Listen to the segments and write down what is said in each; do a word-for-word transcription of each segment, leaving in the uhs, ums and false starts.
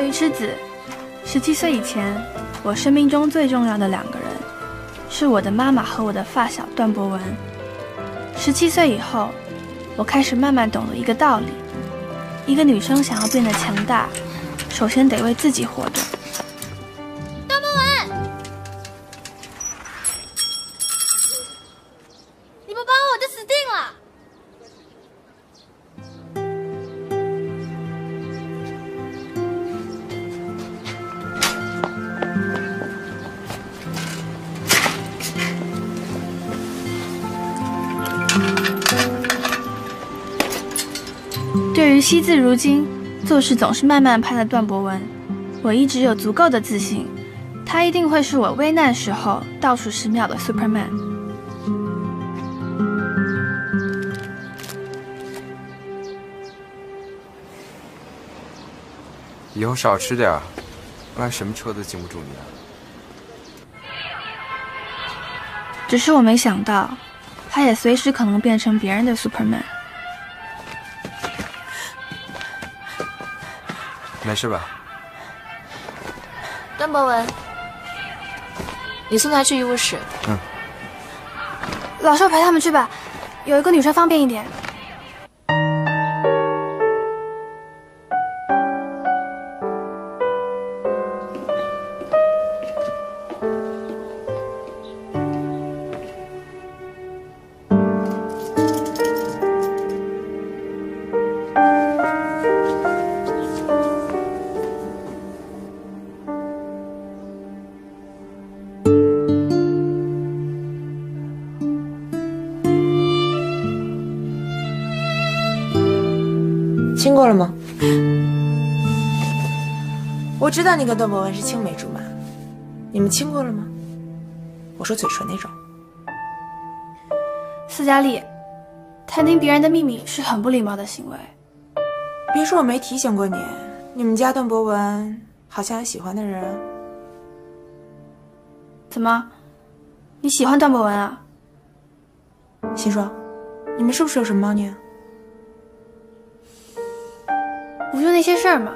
鱼池子。十七岁以前，我生命中最重要的两个人，是我的妈妈和我的发小段博文。十七岁以后，我开始慢慢懂了一个道理：一个女生想要变得强大，首先得为自己活着。 段博文，你不帮我，我就死定了。 对于惜字如金、做事总是慢慢拍的段博文，我一直有足够的自信，他一定会是我危难时候到处是妙的 Superman。 以后少吃点，不然什么车都经不住你啊。 只是我没想到，他也随时可能变成别人的 Superman。 没事吧？ 段博文，你送他去医务室。 嗯。 老师，我陪他们去吧，有一个女生方便一点。 亲过了吗？我知道你跟段博文是青梅竹马，你们亲过了吗？我说嘴唇那种。 斯嘉丽，探听别人的秘密是很不礼貌的行为。 别说我没提醒过你，你们家段博文好像有喜欢的人。 怎么？你喜欢段博文啊？ 心说，你们是不是有什么猫腻啊？ 不就那些事儿吗？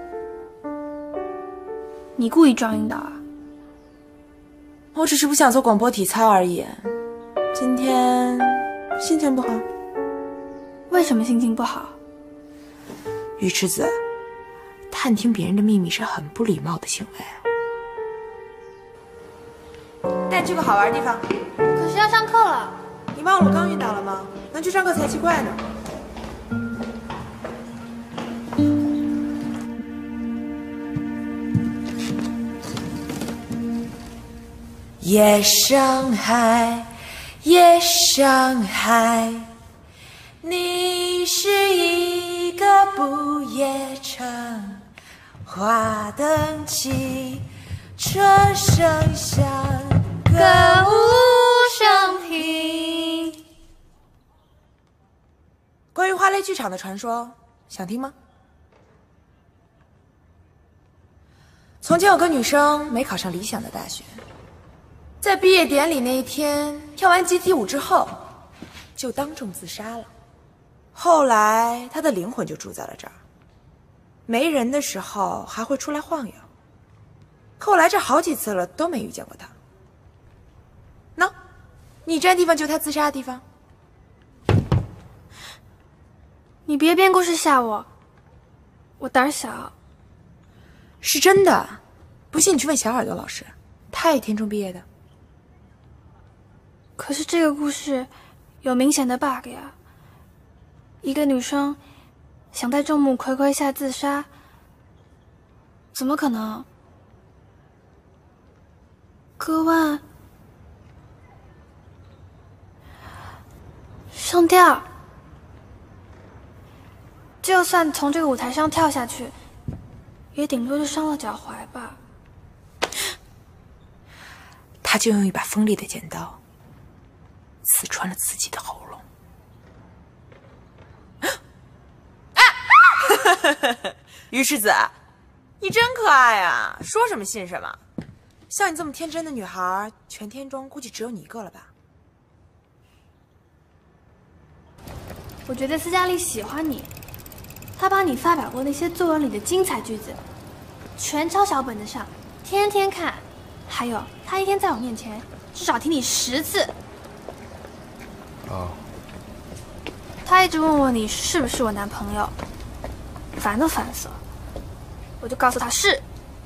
你故意装晕倒啊？ 我只是不想做广播体操而已。今天心情不好。 为什么心情不好？ 鱼池子，探听别人的秘密是很不礼貌的行为。带你去个好玩的地方。 可是要上课了。 你忘了我刚晕倒了吗？能去上课才奇怪呢。 夜上海，夜上海，你是一个不夜城，花灯起，车声响，歌舞升平。关于花蕾剧场的传说，想听吗？从前有个女生没考上理想的大学。 在毕业典礼那一天，跳完集体舞之后，就当众自杀了。后来，他的灵魂就住在了这儿。没人的时候还会出来晃悠。可我来这好几次了，都没遇见过他。喏，你站地方就是他自杀的地方。 你别编故事吓我，我胆小。 是真的，不信你去问小耳朵老师，他也天中毕业的。 可是这个故事有明显的 bug 呀！一个女生想在众目睽睽下自杀，怎么可能？割腕、上吊，就算从这个舞台上跳下去，也顶多就伤了脚踝吧。 他就用一把锋利的剪刀。 刺穿了自己的喉咙。啊！于世子，你真可爱啊！说什么信什么。像你这么天真的女孩，全天中估计只有你一个了吧？ 我觉得斯嘉丽喜欢你，她把你发表过那些作文里的精彩句子， 全抄小本子上，天天看。还有，他一天在我面前至少提你十次。 哦。 他一直问我你是不是我男朋友，烦都烦死了。我就告诉他是。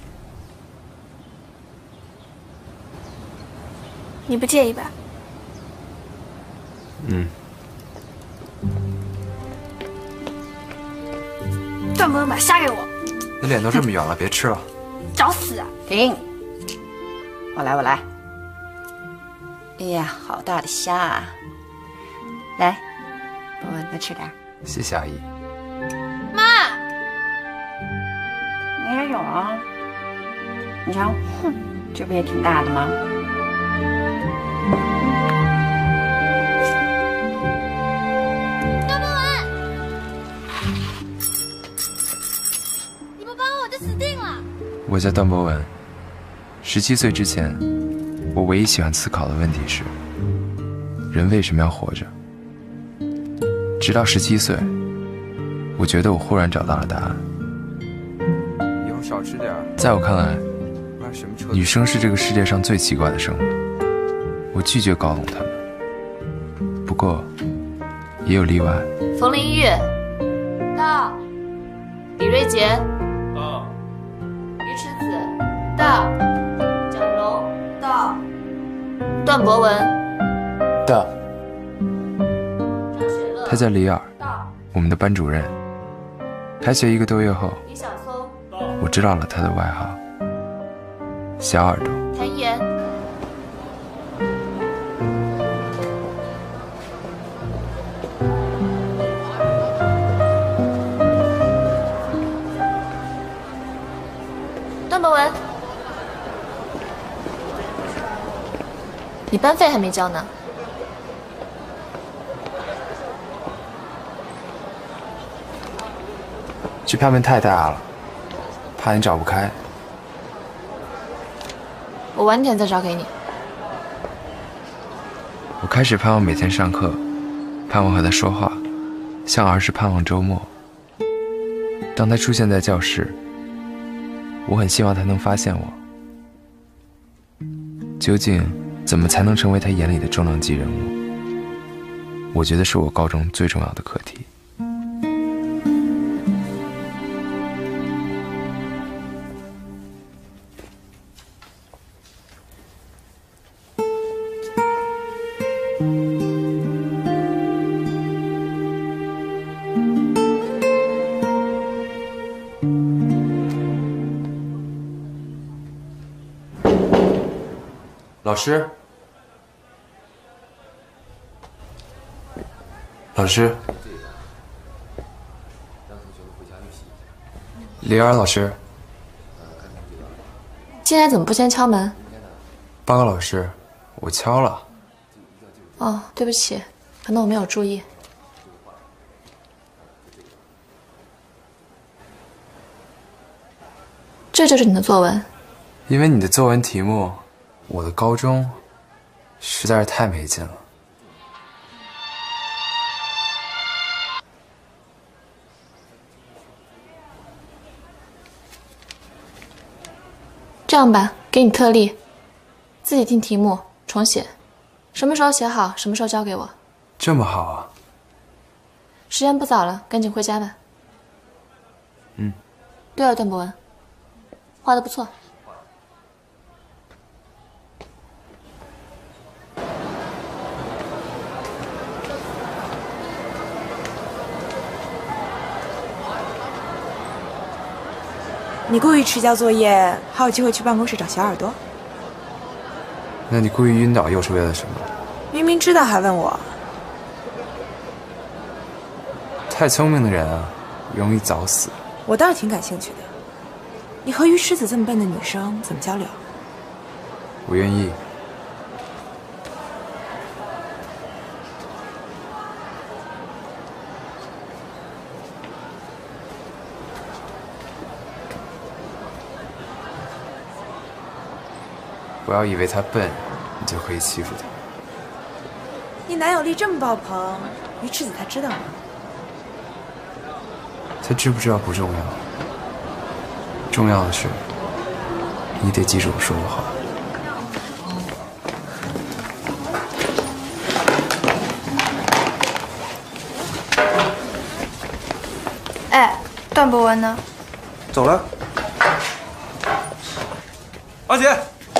你不介意吧？ 嗯。 段博文把虾给我。 你脸都这么圆了，别吃了。 找死啊！ 停！我来，我来。哎呀，好大的虾啊！来，博文多吃点。 谢谢阿姨。 妈， 你也有啊？你瞧，哼，这不也挺大的吗？ 段博文，你不帮我，我就死定了。 我叫段博文，十七岁之前，我唯一喜欢思考的问题是：人为什么要活着？直到十七岁，我觉得我忽然找到了答案。以后少吃点。在我看来，女生是这个世界上最奇怪的生物。我拒绝搞懂她们，不过也有例外。 冯林玉到，李瑞杰到， 于池子到，蒋蓉到，段博文到。他叫李尔，我们的班主任。开学一个多月后， 李晓松我知道了他的外号——小耳朵。 谭岩段博文，你班费还没交呢。 这票面太大了，怕你找不开。 我晚点再找给你。 我开始盼望每天上课，盼望和他说话，像儿时盼望周末。当他出现在教室，我很希望他能发现我。究竟怎么才能成为他眼里的重量级人物？我觉得是我高中最重要的课题。老师，老师，李尔老师， 进来怎么不先敲门？ 报告老师，我敲了。 哦，对不起，可能我没有注意。这就是你的作文。 因为你的作文题目，我的高中实在是太没劲了。 这样吧，给你特例，自己听题目重写，什么时候写好，什么时候交给我。 这么好啊！ 时间不早了，赶紧回家吧。 嗯。 对了，段博文，画得不错。 你故意迟交作业，还有机会去办公室找小耳朵？ 那你故意晕倒又是为了什么？ 明明知道还问我。 太聪明的人啊，容易早死。 我倒是挺感兴趣的。你和于狮子这么笨的女生怎么交流？ 我愿意。不要以为他笨，你就可以欺负他。 你男友力这么爆棚，于赤子他知道吗？ 他知不知道不重要，重要的是你得记住我说的话。 哎，段博文呢？ 走了。阿姐。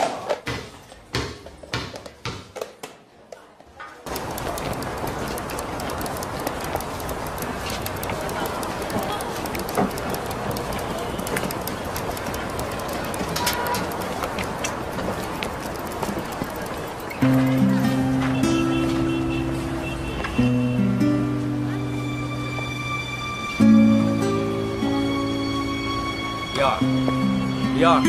李二，李二，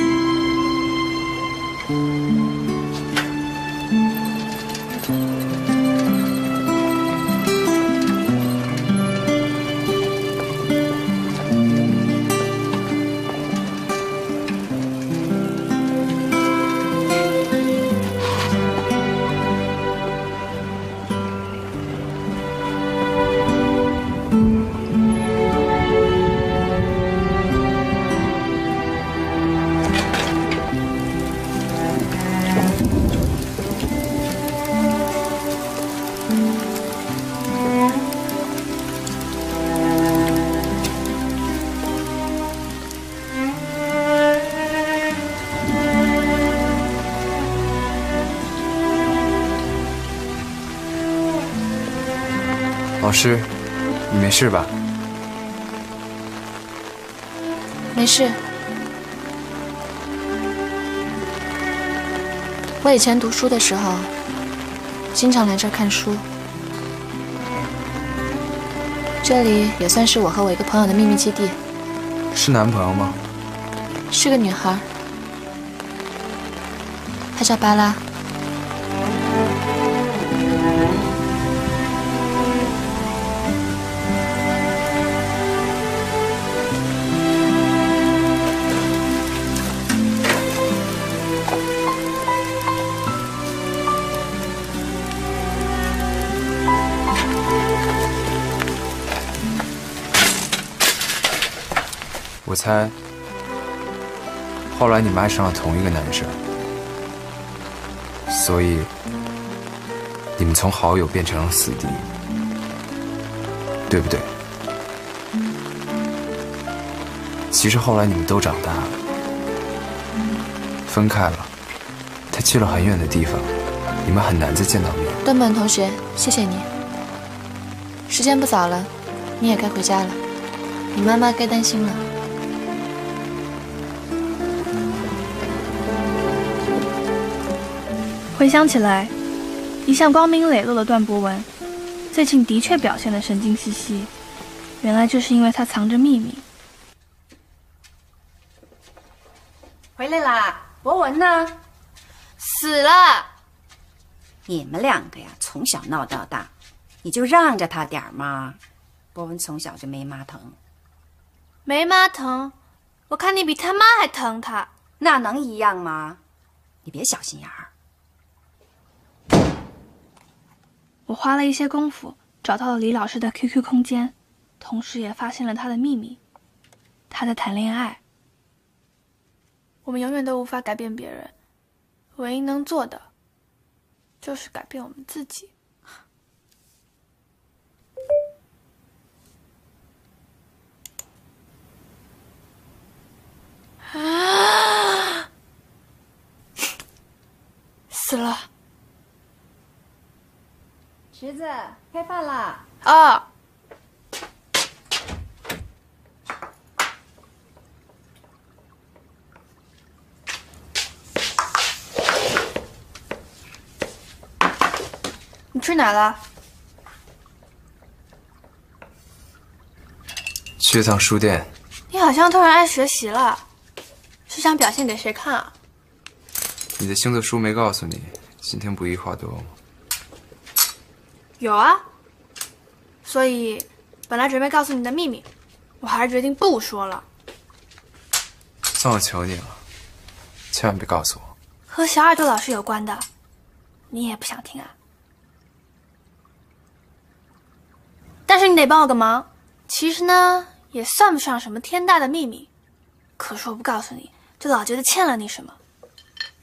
老师，你没事吧？ 没事。我以前读书的时候，经常来这儿看书。这里也算是我和我一个朋友的秘密基地。 是男朋友吗？ 是个女孩，她叫巴拉。 我猜，后来你们爱上了同一个男生，所以你们从好友变成了死敌，对不对？其实后来你们都长大了，分开了，他去了很远的地方，你们很难再见到面。 段本同学，谢谢你。时间不早了，你也该回家了，你妈妈该担心了。 回想起来，一向光明磊落的段博文，最近的确表现得神经兮兮。原来这是因为他藏着秘密。 回来啦，博文呢？ 死了！ 你们两个呀，从小闹到大，你就让着他点儿嘛。博文从小就没妈疼， 没妈疼，我看你比他妈还疼他。 那能一样吗？你别小心眼儿。 我花了一些功夫找到了李老师的 Q Q 空间，同时也发现了他的秘密，他在谈恋爱。我们永远都无法改变别人，唯一能做的就是改变我们自己。啊！死了。 侄子，开饭啦！ 哦，你去哪了？ 去趟书店。 你好像突然爱学习了，是想表现给谁看啊？ 你的星座书没告诉你今天不宜话多吗？ 有啊，所以本来准备告诉你的秘密，我还是决定不说了。 算我求你了，千万别告诉我。 和小耳朵老师有关的，你也不想听啊？但是你得帮我个忙，其实呢，也算不上什么天大的秘密，可是我不告诉你，就老觉得欠了你什么。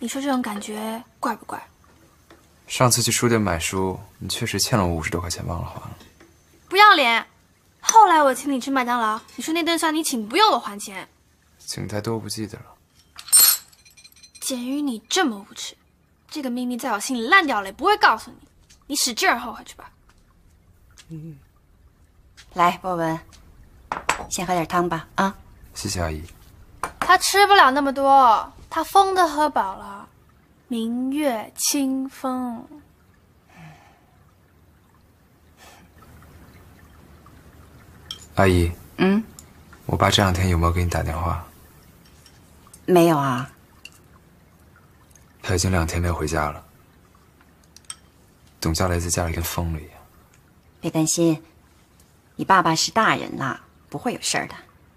你说这种感觉怪不怪？ 上次去书店买书，你确实欠了我五十多块钱，忘了还了。 不要脸！后来我请你吃麦当劳，你说那顿饭你请不用我还钱。 请太多不记得了。 鉴于你这么无耻，这个秘密在我心里烂掉了，也不会告诉你。你使劲儿后悔去吧。 嗯，来，博文，先喝点汤吧，啊。 谢谢阿姨。 他吃不了那么多，他疯的喝饱了。明月清风。 阿姨， 嗯， 我爸这两天有没有给你打电话？ 没有啊。 他已经两天没有回家了。董教雷在家里跟疯了一样。 别担心，你爸爸是大人了，不会有事儿的。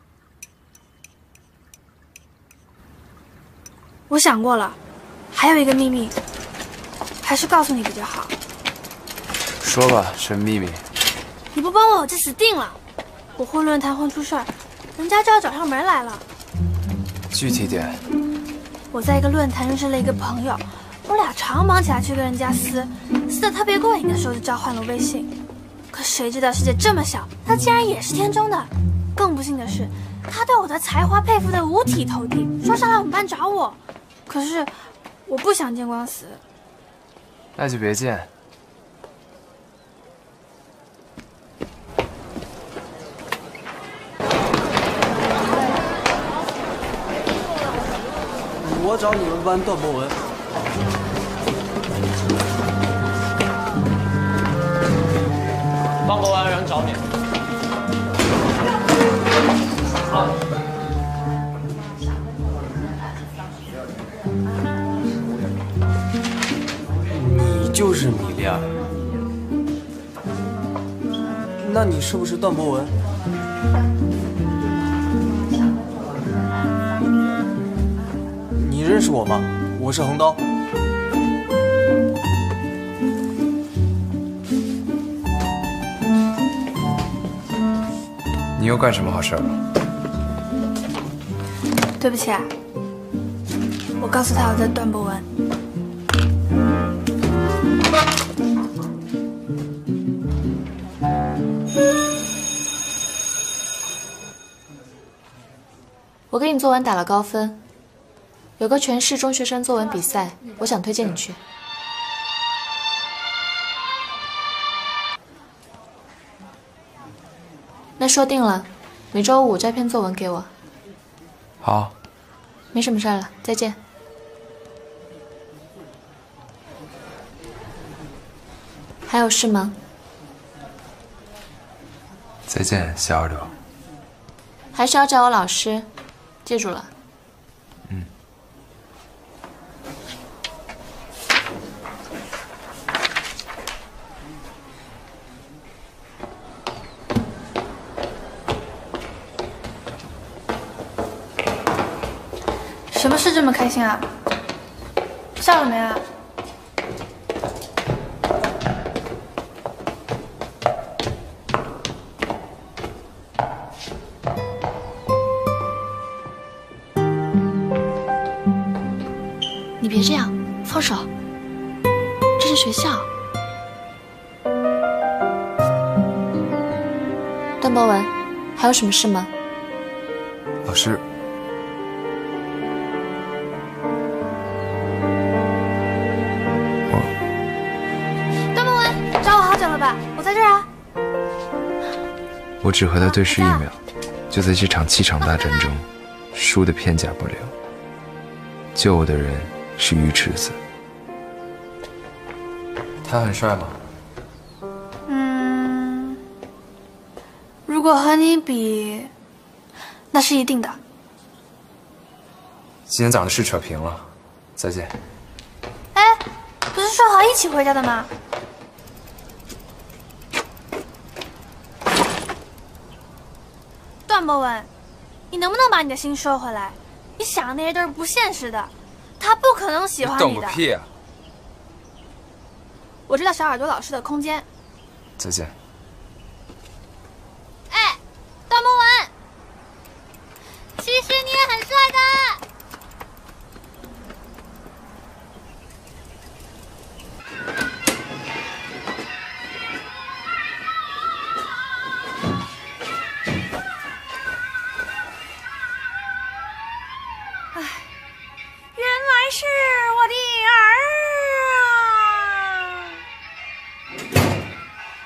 我想过了，还有一个秘密，还是告诉你比较好。 说吧，什么秘密？ 你不帮我，我就死定了。我混论坛混出事儿，人家就要找上门来了。 具体点。 我在一个论坛认识了一个朋友，我俩常忙起来去跟人家撕，撕得特别过瘾的时候就交换了微信。可谁知道世界这么小，他竟然也是天中的。更不幸的是，他对我的才华佩服得五体投地，说上来我们班找我。可是我不想见光死。 那就别见。 我找你们班段博文。 段博文，有人找你。啊。 你就是米粒儿？那你是不是段博文？你认识我吗？我是横刀。 你又干什么好事了？ 对不起啊，我告诉他我在段博文。 我给你作文打了高分，有个全市中学生作文比赛，我想推荐你去。那说定了，每周五摘篇作文给我。 好。 没什么事了，再见。还有事吗？ 再见，小耳朵。 还是要找我老师，记住了。 嗯。 什么事这么开心啊？笑了没啊？ 你别这样，放手。这是学校。段博文，还有什么事吗？ 老师。 我在这儿啊！ 我只和他对视一秒，就在这场气场大战中，输得片甲不留。救我的人是鱼池子。他很帅吗？ 嗯，如果和你比，那是一定的。 今天早上的事扯平了，再见。 哎，不是说好一起回家的吗？段博文，你能不能把你的心收回来？你想的那些都是不现实的，他不可能喜欢你的。 你懂个屁啊！ 我知道小耳朵老师的空间。 再见。 哎，段博文，其实你也很帅的。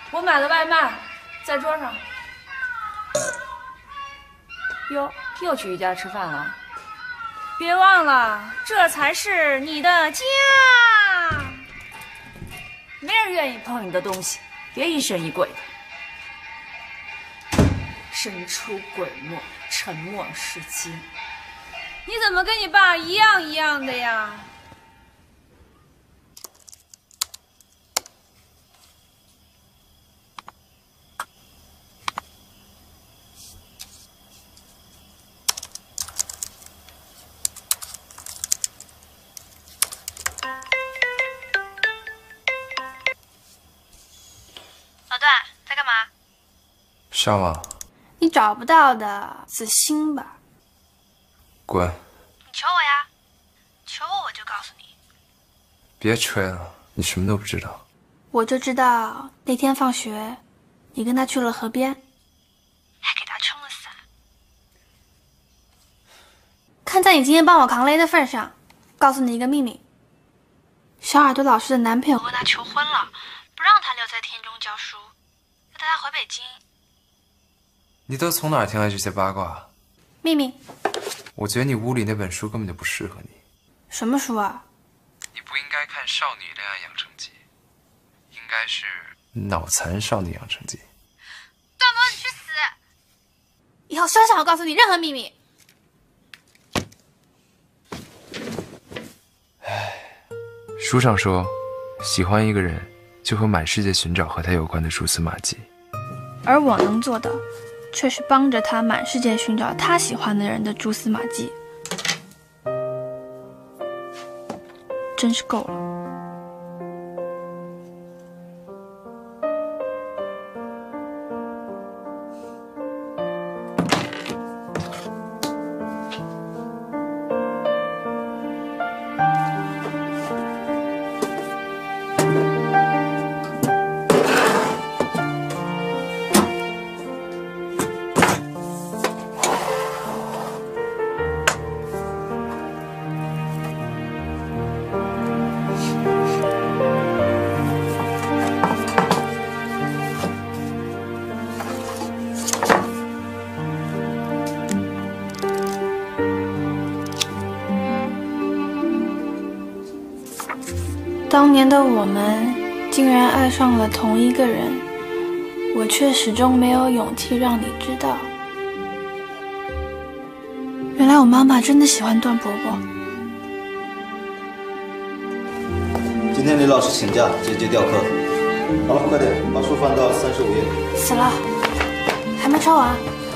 我买的外卖在桌上。哟，又去一家吃饭了？别忘了，这才是你的家。没人愿意碰你的东西，别疑神疑鬼的。神出鬼没，沉默是金。你怎么跟你爸一样一样的呀？ 老段在干嘛？ 上网。 你找不到的，自新吧。 滚！ 你求我呀，求我我就告诉你。 别吹了，你什么都不知道。 我就知道那天放学，你跟他去了河边，还给他撑了伞。看在你今天帮我扛雷的份上，告诉你一个秘密：小耳朵老师的男朋友和他求婚了，不让他留在田中教书，要带他回北京。 你都从哪儿听来这些八卦？ 秘密。 我觉得你屋里那本书根本就不适合你。 什么书啊？ 你不应该看《少女恋爱养成记》，应该是《脑残少女养成记》。 段博，你去死！以后休想我告诉你任何秘密。 唉，书上说，喜欢一个人就会满世界寻找和他有关的蛛丝马迹， 而我能做的却是帮着他满世界寻找他喜欢的人的蛛丝马迹，真是够了。当年的我们竟然爱上了同一个人，我却始终没有勇气让你知道。原来我妈妈真的喜欢段伯伯。 今天李老师请假，直接调课。好了，快点把书翻到三十五页。 死了，还没抄完。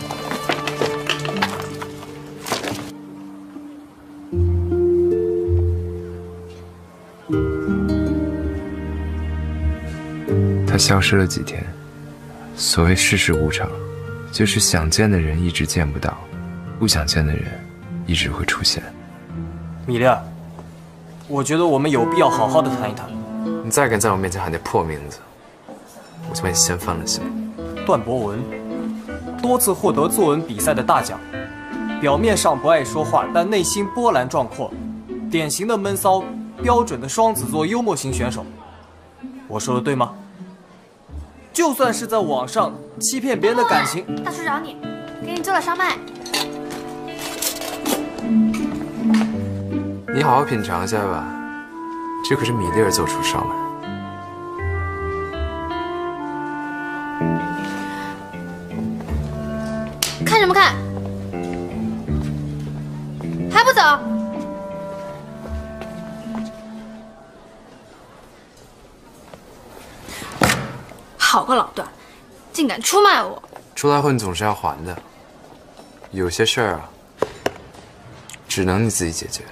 他消失了几天。所谓世事无常，就是想见的人一直见不到，不想见的人一直会出现。 米粒儿，我觉得我们有必要好好的谈一谈。 你再敢在我面前喊那破名字，我就把你掀翻了心。 段博文，多次获得作文比赛的大奖，表面上不爱说话，但内心波澜壮阔，典型的闷骚，标准的双子座幽默型选手。我说的对吗？就算是在网上欺骗别人的感情， 大叔找你，给你做了烧麦。 你好好品尝一下吧，这可是米粒儿做出烧麦。 看什么看？还不走？好个老段，竟敢出卖我！ 出来混总是要还的，有些事儿啊，只能你自己解决。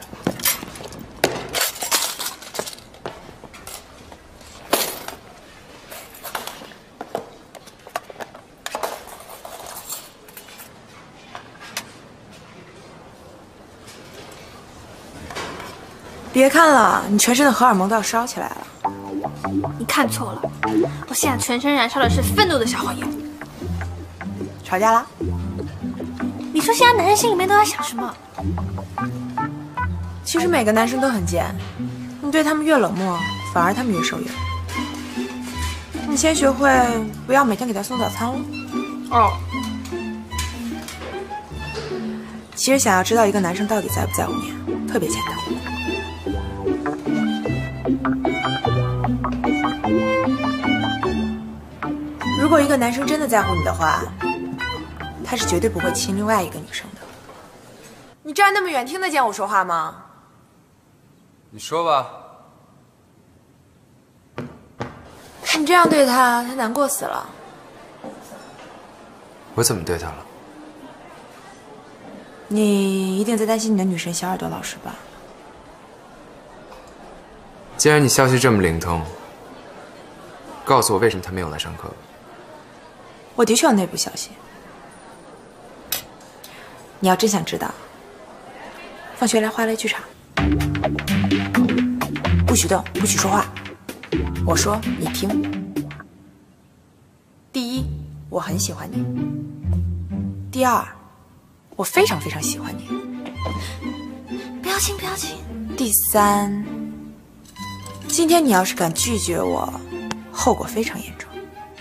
别看了，你全身的荷尔蒙都要烧起来了。 你看错了，我现在全身燃烧的是愤怒的小火焰。 吵架啦？ 你说现在男人心里面都在想什么？ 其实每个男生都很贱，你对他们越冷漠，反而他们越受用。 你先学会不要每天给他送早餐了。 哦。 其实想要知道一个男生到底在不在乎你，特别简单。如果一个男生真的在乎你的话，他是绝对不会亲另外一个女生的。你站那么远，听得见我说话吗？ 你说吧。 你这样对他，他难过死了。 我怎么对他了？ 你一定在担心你的女神小耳朵老师吧？ 既然你消息这么灵通，告诉我为什么他没有来上课。 我的确有内部消息。你要真想知道，放学来花蕾剧场，不许动，不许说话。我说你听。第一，我很喜欢你。第二，我非常非常喜欢你。 不要亲，不要亲。 第三，今天你要是敢拒绝我，后果非常严重。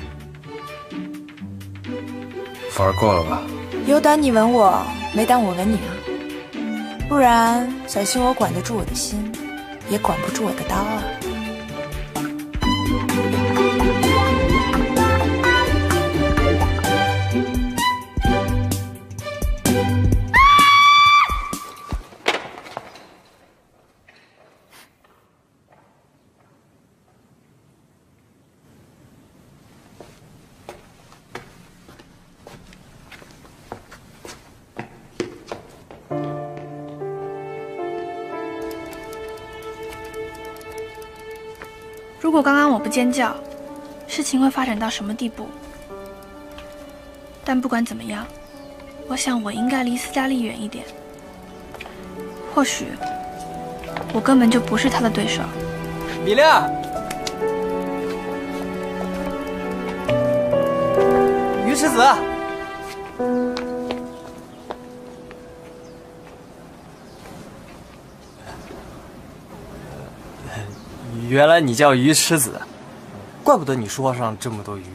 玩过了吧？ 有胆你吻我，没胆我吻你啊！不然，小心我管得住我的心，也管不住我的刀啊！ 如果刚刚我不尖叫，事情会发展到什么地步？但不管怎么样，我想我应该离斯嘉丽远一点。或许我根本就不是他的对手。 米亮，鱼池子，原来你叫鱼池子，怪不得你书包上这么多鱼。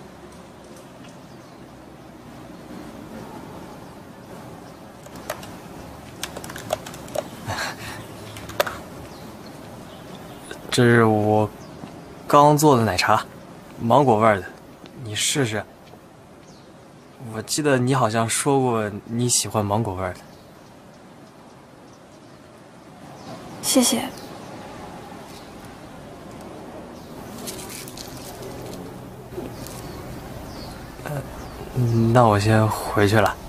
这是我刚做的奶茶，芒果味的，你试试。我记得你好像说过你喜欢芒果味的。 谢谢。 那我先回去了。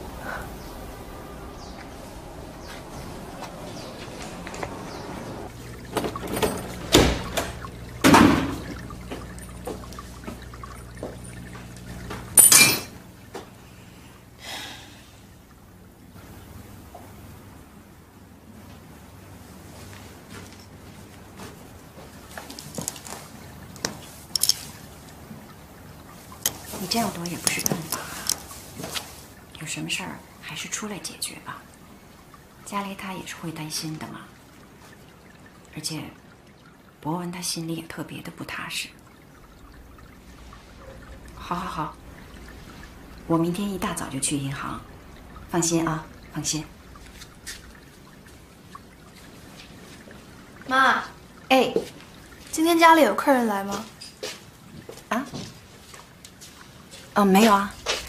你这样躲也不是办法。有什么事儿还是出来解决吧。家里他也是会担心的嘛。而且，博文他心里也特别的不踏实。好好好，我明天一大早就去银行，放心啊，放心。 妈， 哎， 今天家里有客人来吗？ 啊？哦，没有啊。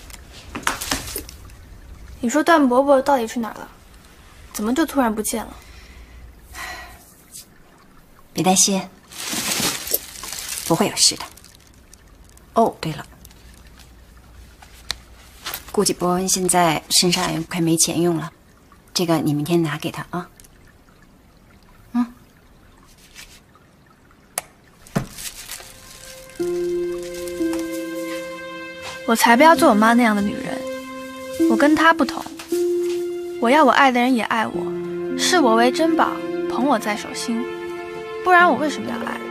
你说段伯伯到底去哪儿了？怎么就突然不见了？ 别担心，不会有事的。哦，对了，估计伯恩现在身上也快没钱用了，这个你明天拿给他啊。嗯。 我才不要做我妈那样的女人。我跟她不同，我要我爱的人也爱我，视我为珍宝，捧我在手心，不然我为什么要爱？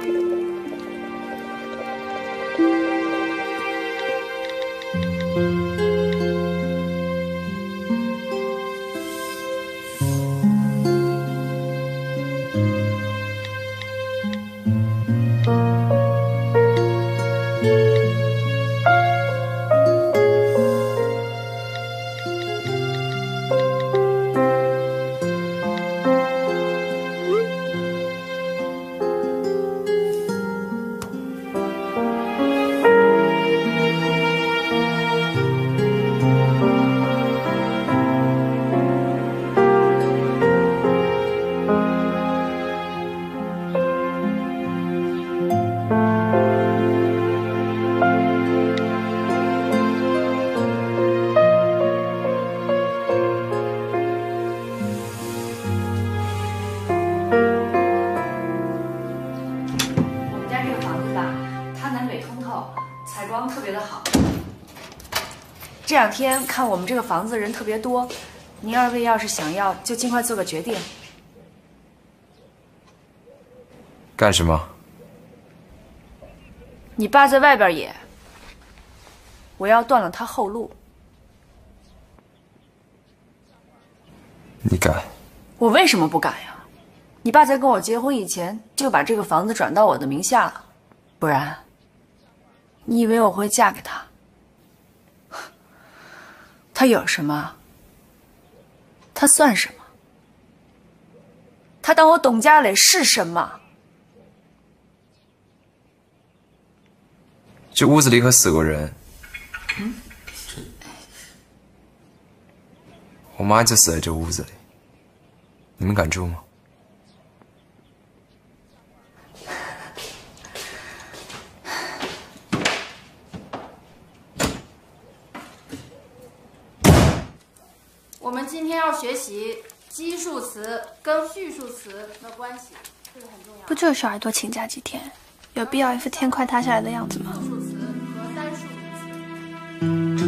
南北通透，采光特别的好。 这两天看我们这个房子人特别多，您二位要是想要，就尽快做个决定。 干什么？ 你爸在外边也，我要断了他后路。 你敢？ 我为什么不敢呀？你爸在跟我结婚以前就把这个房子转到我的名下了，不然，你以为我会嫁给他？他有什么？他算什么？他当我董家磊是什么？ 这屋子里可死过人。 嗯， 我妈就死在这屋子里，你们敢住吗？ 我们今天要学习基数词跟序数词的关系，这个很重要。 不就是耳朵请假几天，有必要一副天快塌下来的样子吗？ 复数词和单数名词。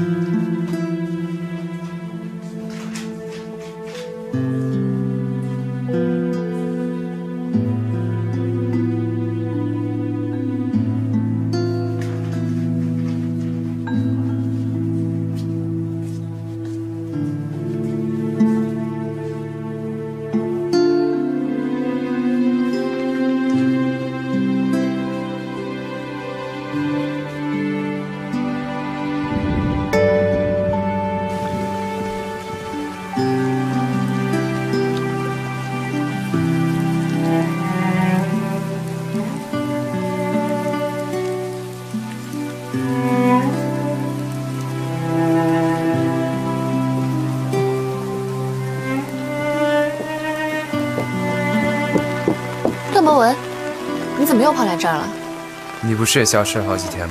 段博文，你怎么又跑来这儿了？ 你不是也消失了好几天吗？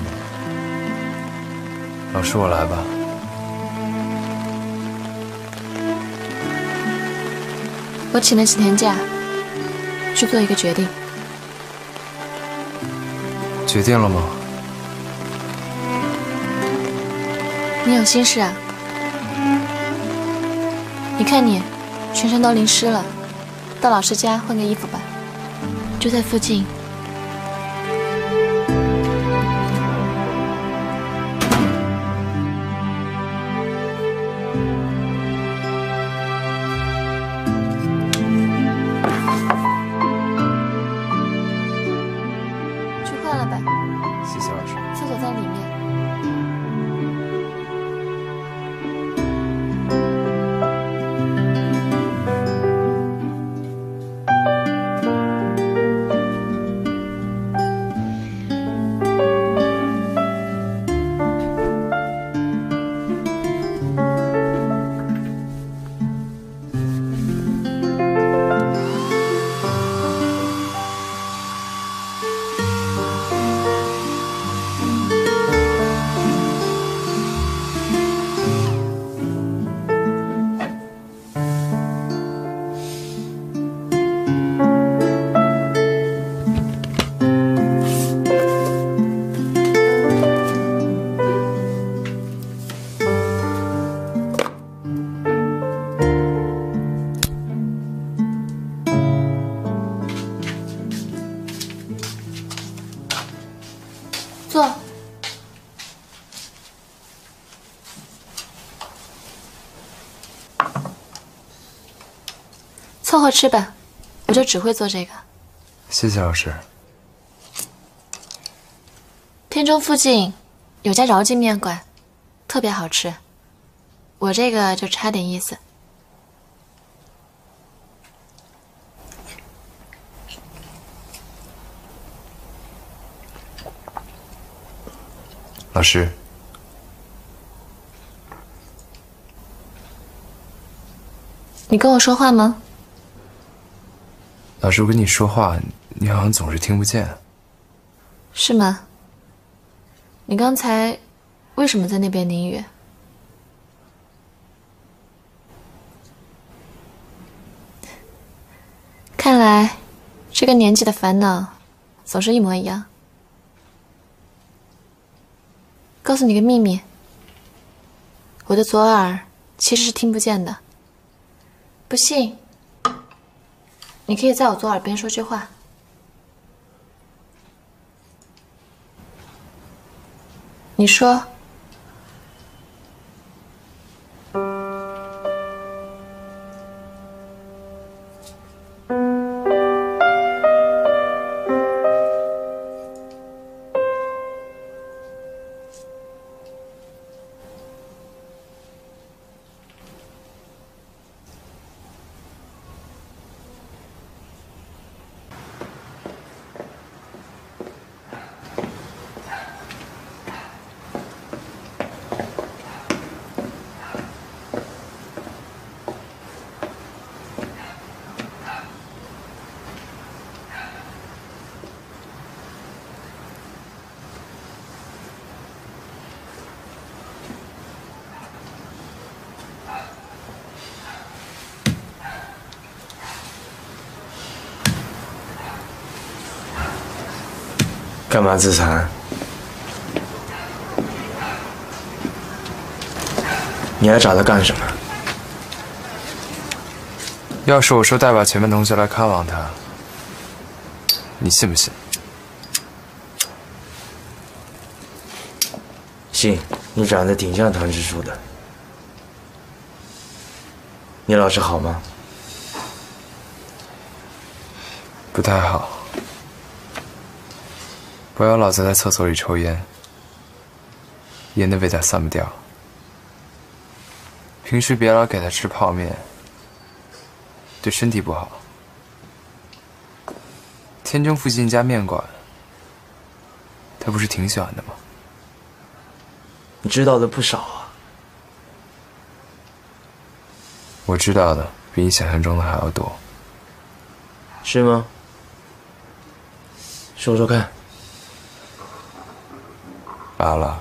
老师，我来吧。 我请了几天假，去做一个决定。 决定了吗？ 你有心事啊？你看你，全身都淋湿了，到老师家换个衣服吧，就在附近。去换了吧。 谢谢老师。 厕所在里面。坐。凑合吃吧，我就只会做这个。 谢谢老师。 片中附近有家饶记面馆，特别好吃。我这个就差点意思。 老师， 你跟我说话吗？ 老师，我跟你说话，你好像总是听不见。 是吗？你刚才为什么在那边淋雨？看来这个年纪的烦恼总是一模一样。 告诉你个秘密，我的左耳其实是听不见的。不信，你可以在我左耳边说句话。你说。 干嘛自残？你来找他干什么？ 要是我说带把前面同学来看望他，你信不信？ 信，你长得挺像唐支书的。你老师好吗？ 不太好。 不要老在他厕所里抽烟，烟的味道散不掉。平时别老给他吃泡面，对身体不好。天中附近一家面馆，他不是挺喜欢的吗？ 你知道的不少啊。 我知道的比你想象中的还要多。 是吗？说说看。 罢了。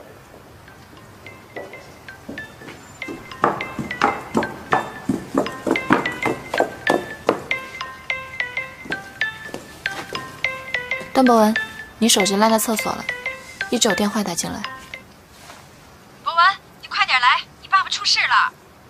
段博文，你手机落在厕所了，一直有电话打进来。 博文，你快点来，你爸爸出事了。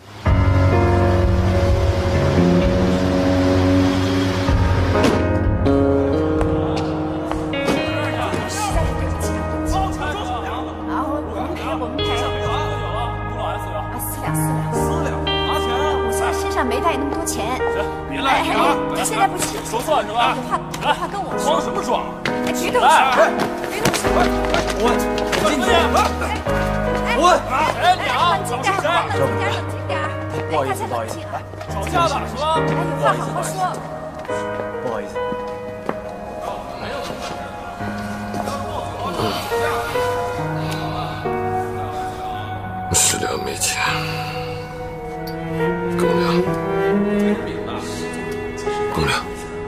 没带那么多钱， 别赖皮啊！ 他现在不急， 说算是吧？ 有话有话跟我说。 装什么装？ 哎，别动手！别动手！ 我我进去。我哎，你啊， 冷静点，冷静点，冷静点。 不好意思，不好意思，来， 吵架了是吧？ 哎，有话好好说。 不好意思。 食粮没钱。 公粮，公粮，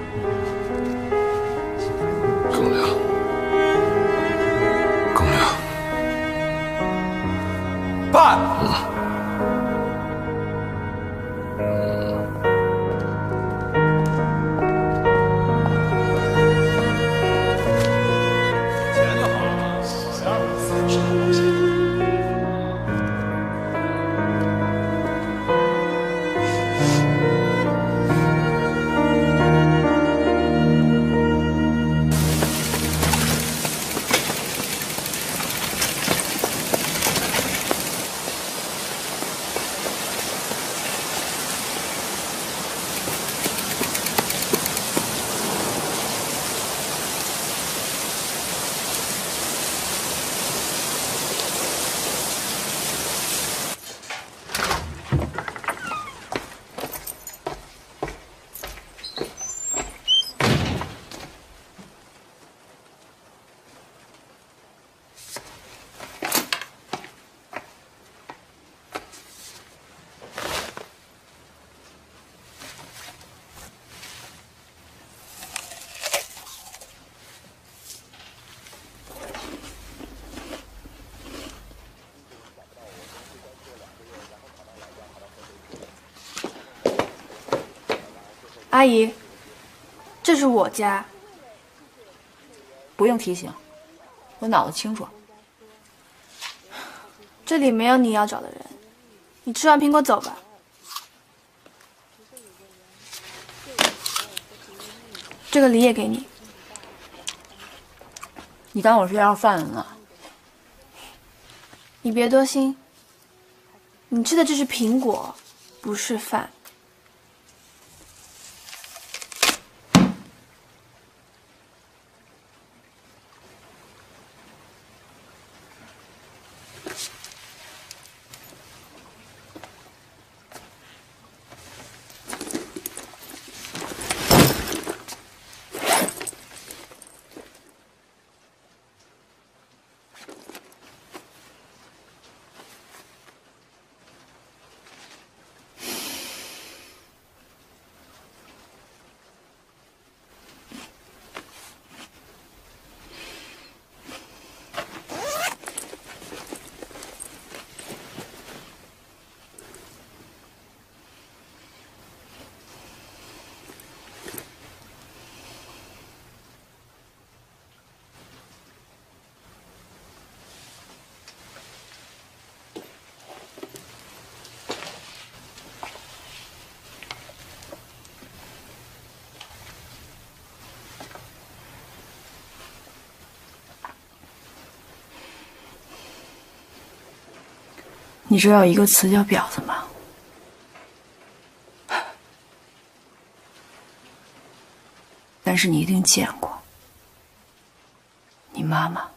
公粮，公粮。 爸。 嗯。 钱就好了，小样儿，什么东西？ 阿姨，这是我家。 不用提醒，我脑子清楚。 这里没有你要找的人，你吃完苹果走吧。这个梨也给你。 你当我是要饭的呢？ 你别多心，你吃的这是苹果，不是饭。 你知道一个词叫婊子吗？但是你一定见过，你妈妈，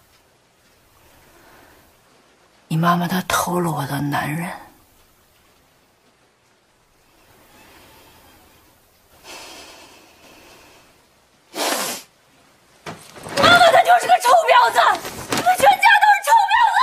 你妈妈她偷了我的男人。妈妈她就是个臭婊子，你们全家都是臭婊子！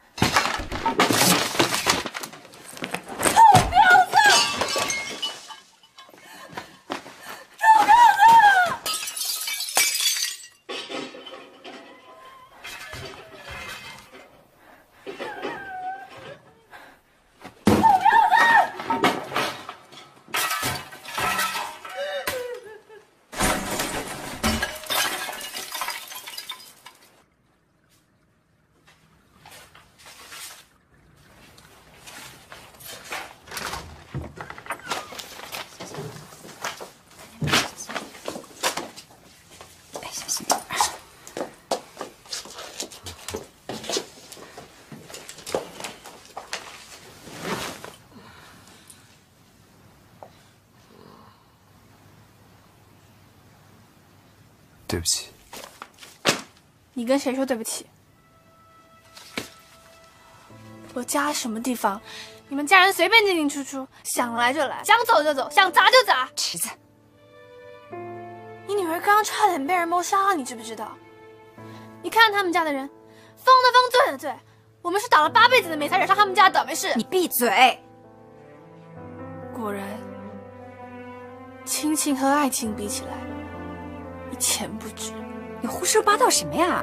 对不起。 你跟谁说对不起？我家什么地方，你们家人随便进进出出，想来就来，想走就走，想砸就砸。 池子， 你女儿刚刚差点被人谋杀了，你知不知道？你看他们家的人，疯的疯，醉的醉，我们是倒了八辈子的霉才惹上他们家的倒霉事。 你闭嘴！ 果然，亲情和爱情比起来，一钱不值。 你胡说八道什么呀？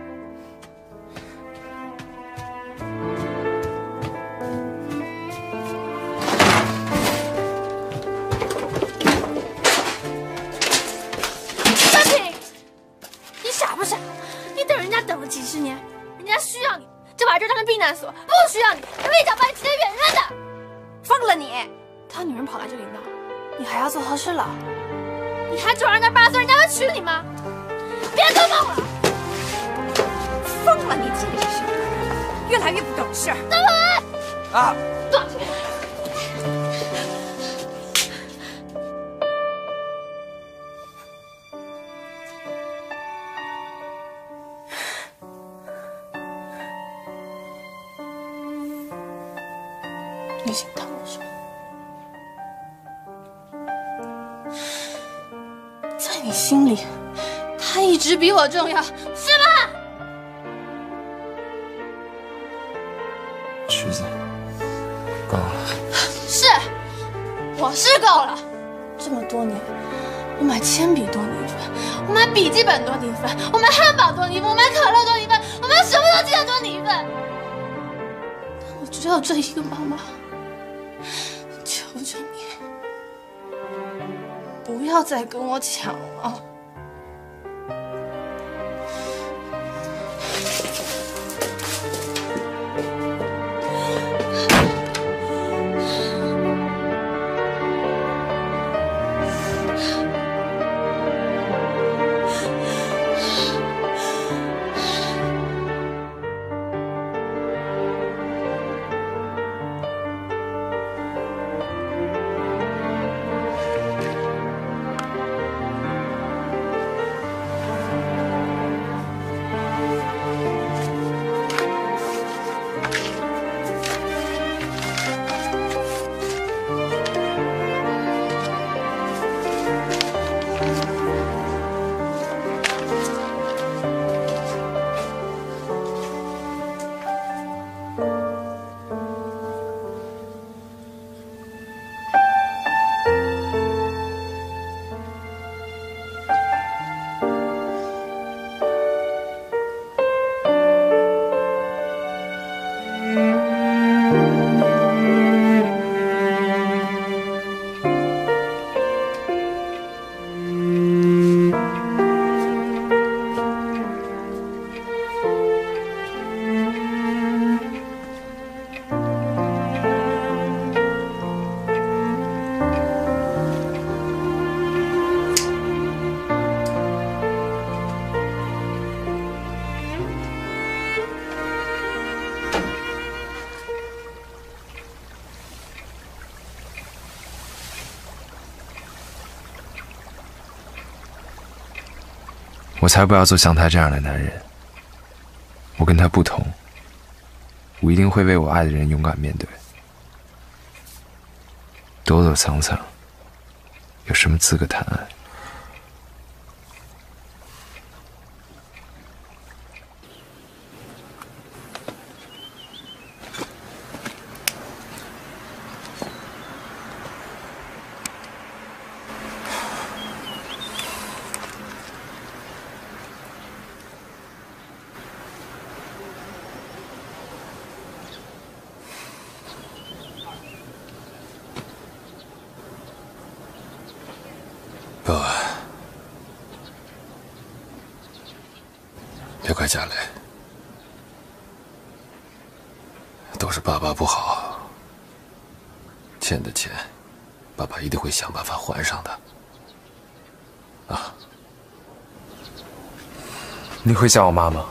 张平，你傻不傻？你等人家等了几十年，人家需要你，就把这儿当成避难所；不需要你，人一脚把你踢得远远的。 疯了你！ 他女人跑来这里闹，你还要做和事佬？你还指望人家八岁人家会娶你吗？别做梦了！ 疯了你简直是，越来越不懂事。 张文啊！ 段平，你心疼我是吗？在你心里，他一直比我重要，是吗？ 池子，够了。 是，我是够了。这么多年，我买铅笔多你一分，我买笔记本多你一分，我买汉堡多你一分，我买可乐多你一分，我买什么都记得多你一份。但我只有这一个妈妈，求求你，不要再跟我抢了。 我才不要做像他这样的男人。我跟他不同，我一定会为我爱的人勇敢面对。躲躲藏藏，有什么资格谈爱？ 爸，别怪家雷，都是爸爸不好，欠的钱，爸爸一定会想办法还上的。啊， 你会想我妈吗？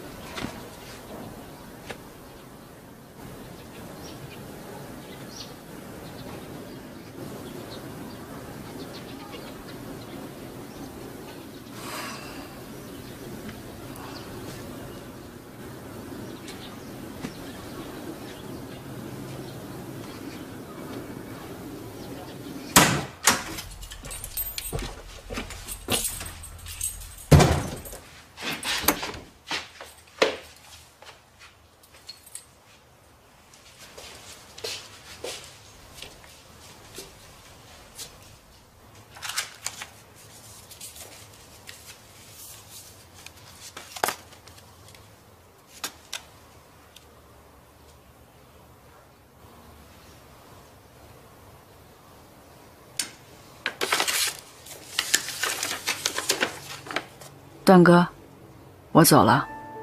段哥，我走了。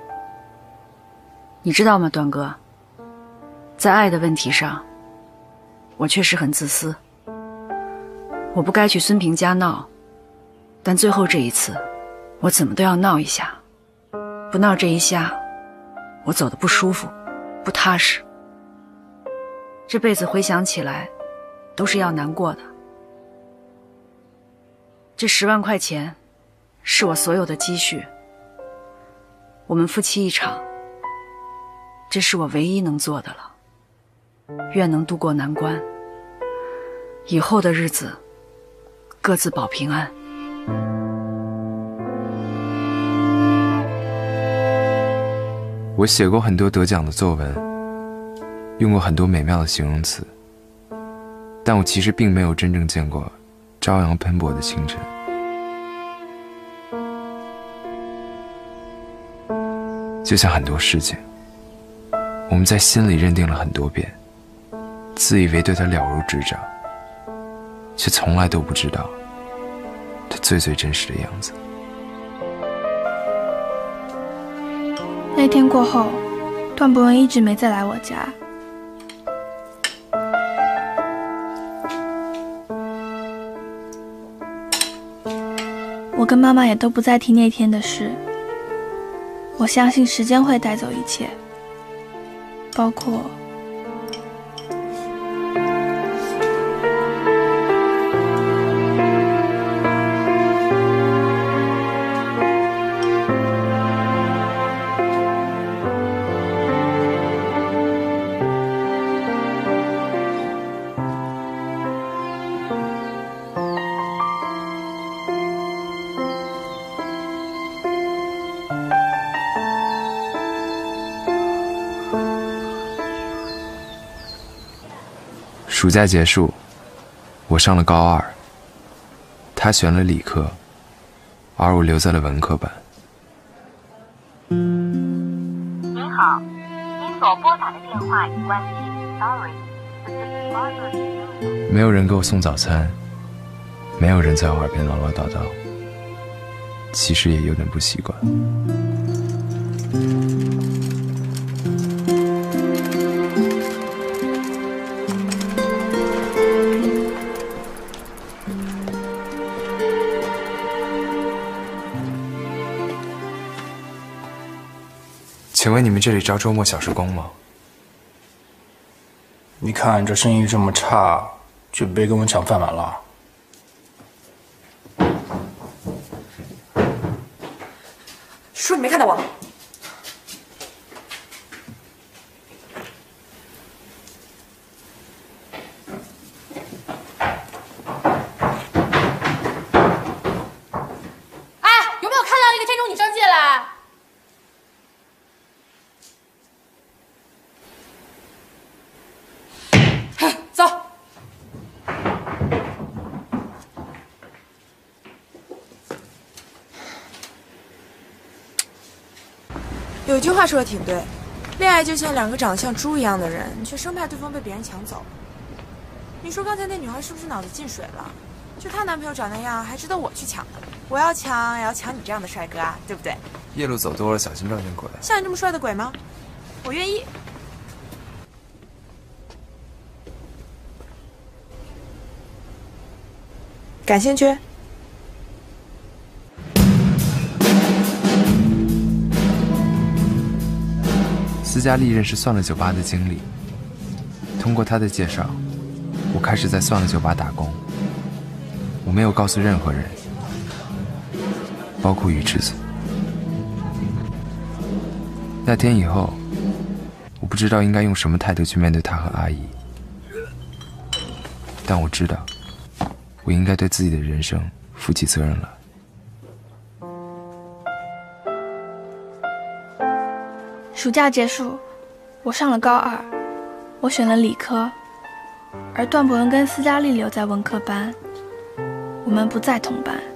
你知道吗，段哥，在爱的问题上，我确实很自私。我不该去孙平家闹，但最后这一次，我怎么都要闹一下。不闹这一下，我走得不舒服，不踏实。这辈子回想起来，都是要难过的。这十万块钱是我所有的积蓄，我们夫妻一场，这是我唯一能做的了。愿能度过难关，以后的日子各自保平安。 我写过很多得奖的作文，用过很多美妙的形容词，但我其实并没有真正见过朝阳喷薄的清晨。就像很多事情，我们在心里认定了很多遍，自以为对它了如指掌，却从来都不知道它最最真实的样子。 那天过后，段博文一直没再来我家。我跟妈妈也都不再提那天的事。我相信时间会带走一切，包括暑假结束，我上了高二，他选了理科，而我留在了文科班。 您好，您所拨打的电话已关机 ，sorry。 没有人给我送早餐，没有人在我耳边唠唠叨叨，其实也有点不习惯。请问你们这里招周末小时工吗？ 你看这生意这么差，就别跟我抢饭碗了。 说你没看到我吗？ 哎，有没有看到那个这种女生进来？嘿，走。 有句话说的挺对，恋爱就像两个长得像猪一样的人，却生怕对方被别人抢走。你说刚才那女孩是不是脑子进水了？就她男朋友长那样，还值得我去抢的？我要抢，也要抢你这样的帅哥啊，对不对？ 夜路走多了，小心撞见鬼。 像你这么帅的鬼吗？我愿意。感兴趣？ 斯嘉丽认识算了酒吧的经理，通过他的介绍，我开始在算了酒吧打工。我没有告诉任何人，包括鱼池子。那天以后，我不知道应该用什么态度去面对他和阿姨，但我知道，我应该对自己的人生负起责任来。 暑假结束，我上了高二，我选了理科，而段博文跟斯嘉丽留在文科班，我们不再同班。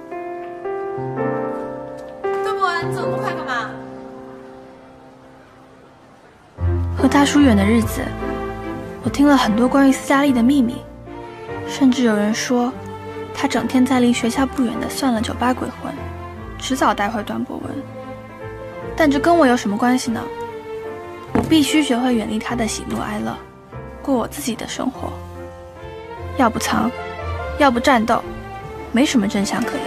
段博文，你走那么快干嘛？ 和他疏远的日子，我听了很多关于斯嘉丽的秘密，甚至有人说，他整天在离学校不远的算了酒吧鬼混，迟早带回段博文。但这跟我有什么关系呢？我必须学会远离他的喜怒哀乐，过我自己的生活。要不藏，要不战斗，没什么真相可言。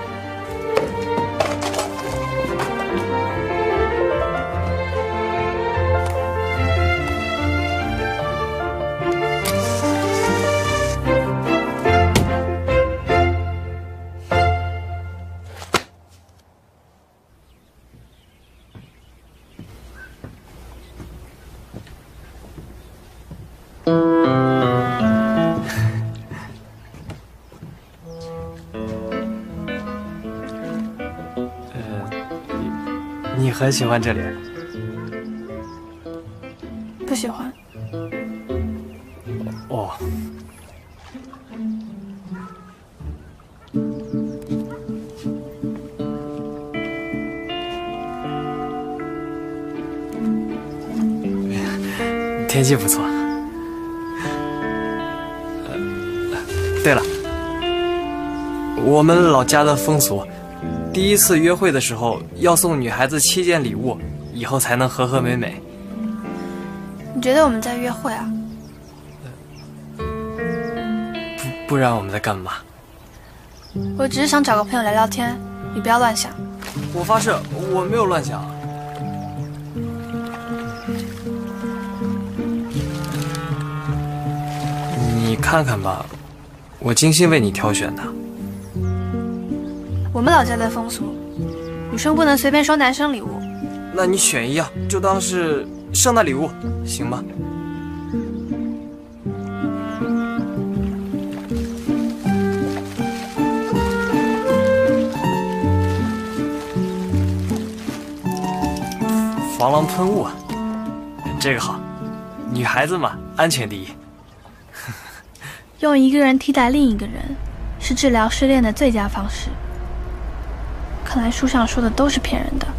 你很喜欢这里？ 不喜欢。 哦。天气不错。呃，对了，我们老家的风俗。第一次约会的时候要送女孩子七件礼物，以后才能和和美美。 你觉得我们在约会啊？ 不，不然我们在干嘛？ 我只是想找个朋友聊聊天，你不要乱想。 我发誓，我没有乱想。你看看吧，我精心为你挑选的。 我们老家的风俗，女生不能随便收男生礼物。 那你选一样，就当是圣诞礼物，行吗？防狼喷雾，这个好，女孩子嘛，安全第一。 用一个人替代另一个人，是治疗失恋的最佳方式。看来书上说的都是骗人的。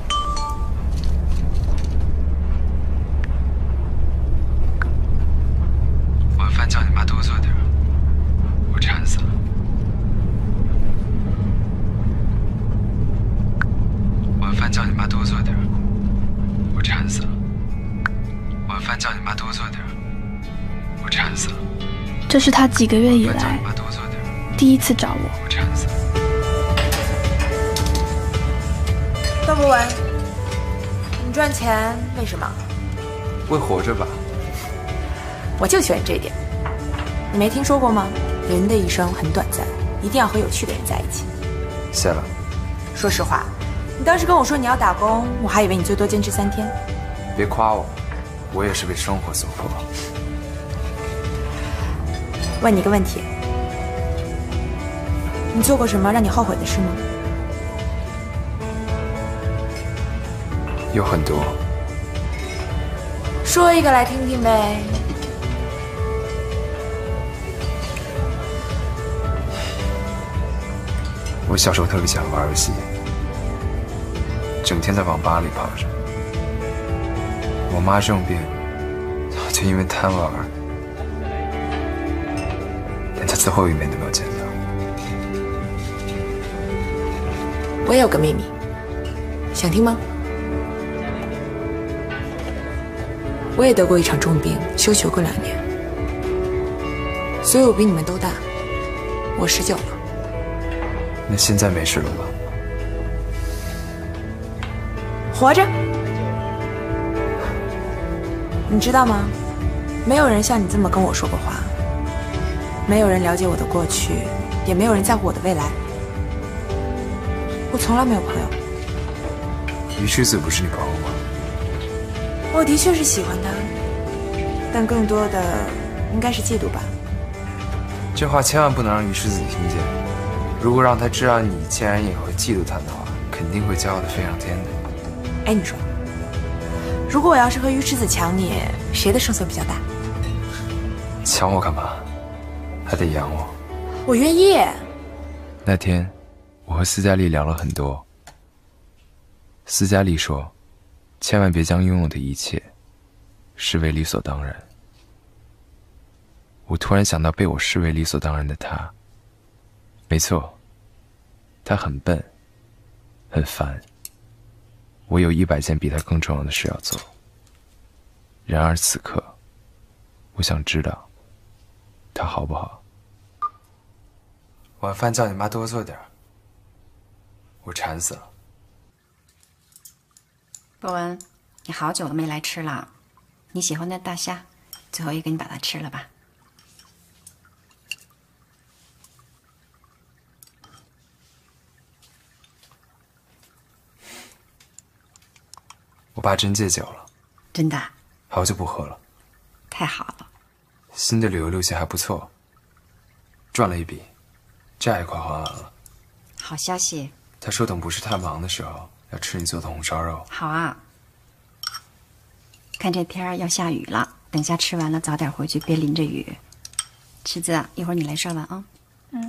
晚饭叫你妈多做点，我馋死了。晚饭叫你妈多做点，我馋死了。晚饭叫你妈多做点，我馋死了。 这是他几个月以来第一次找我。 我馋死了。 段博文，你赚钱为什么？ 为活着吧。 我就喜欢这一点。你没听说过吗？人的一生很短暂，一定要和有趣的人在一起。 谢了。 说实话， 你当时跟我说你要打工，我还以为你最多坚持三天。 别夸我，我也是被生活所迫。 问你个问题，你做过什么让你后悔的事吗？ 有很多。 说一个来听听呗。 我小时候特别喜欢玩游戏，整天在网吧里泡着。我妈生病，就因为贪玩，连她最后一面都没有见到。 我也有个秘密，想听吗？我也得过一场重病，休学过两年，所以我比你们都大。我十九了。 那现在没事了吧？ 活着。你知道吗？没有人像你这么跟我说过话，没有人了解我的过去，也没有人在乎我的未来。我从来没有朋友。 于狮子不是你朋友吗？ 我的确是喜欢他，但更多的应该是嫉妒吧。 这话千万不能让于狮子听见。如果让他知道你竟然也会嫉妒他的话，肯定会骄傲的飞上天的。 哎，你说，如果我要是和于狮子抢你，谁的胜算比较大？ 抢我干嘛？还得养我。 我愿意。 那天，我和斯嘉丽聊了很多。斯嘉丽说，千万别将拥有的一切视为理所当然。我突然想到被我视为理所当然的他。没错，他很笨，很烦。我有一百件比他更重要的事要做。然而此刻，我想知道，他好不好？晚饭叫你妈多做点，我馋死了。 博文，你好久都没来吃了，你喜欢的大虾，最后一个你把它吃了吧。 我爸真戒酒了。 真的？ 好久不喝了。 太好了。 新的旅游路线还不错，赚了一笔，债也快还完了。 好消息。 他说等不是太忙的时候，要吃你做的红烧肉。 好啊。看这天儿要下雨了，等下吃完了早点回去，别淋着雨。池子，一会儿你来刷碗啊。 嗯。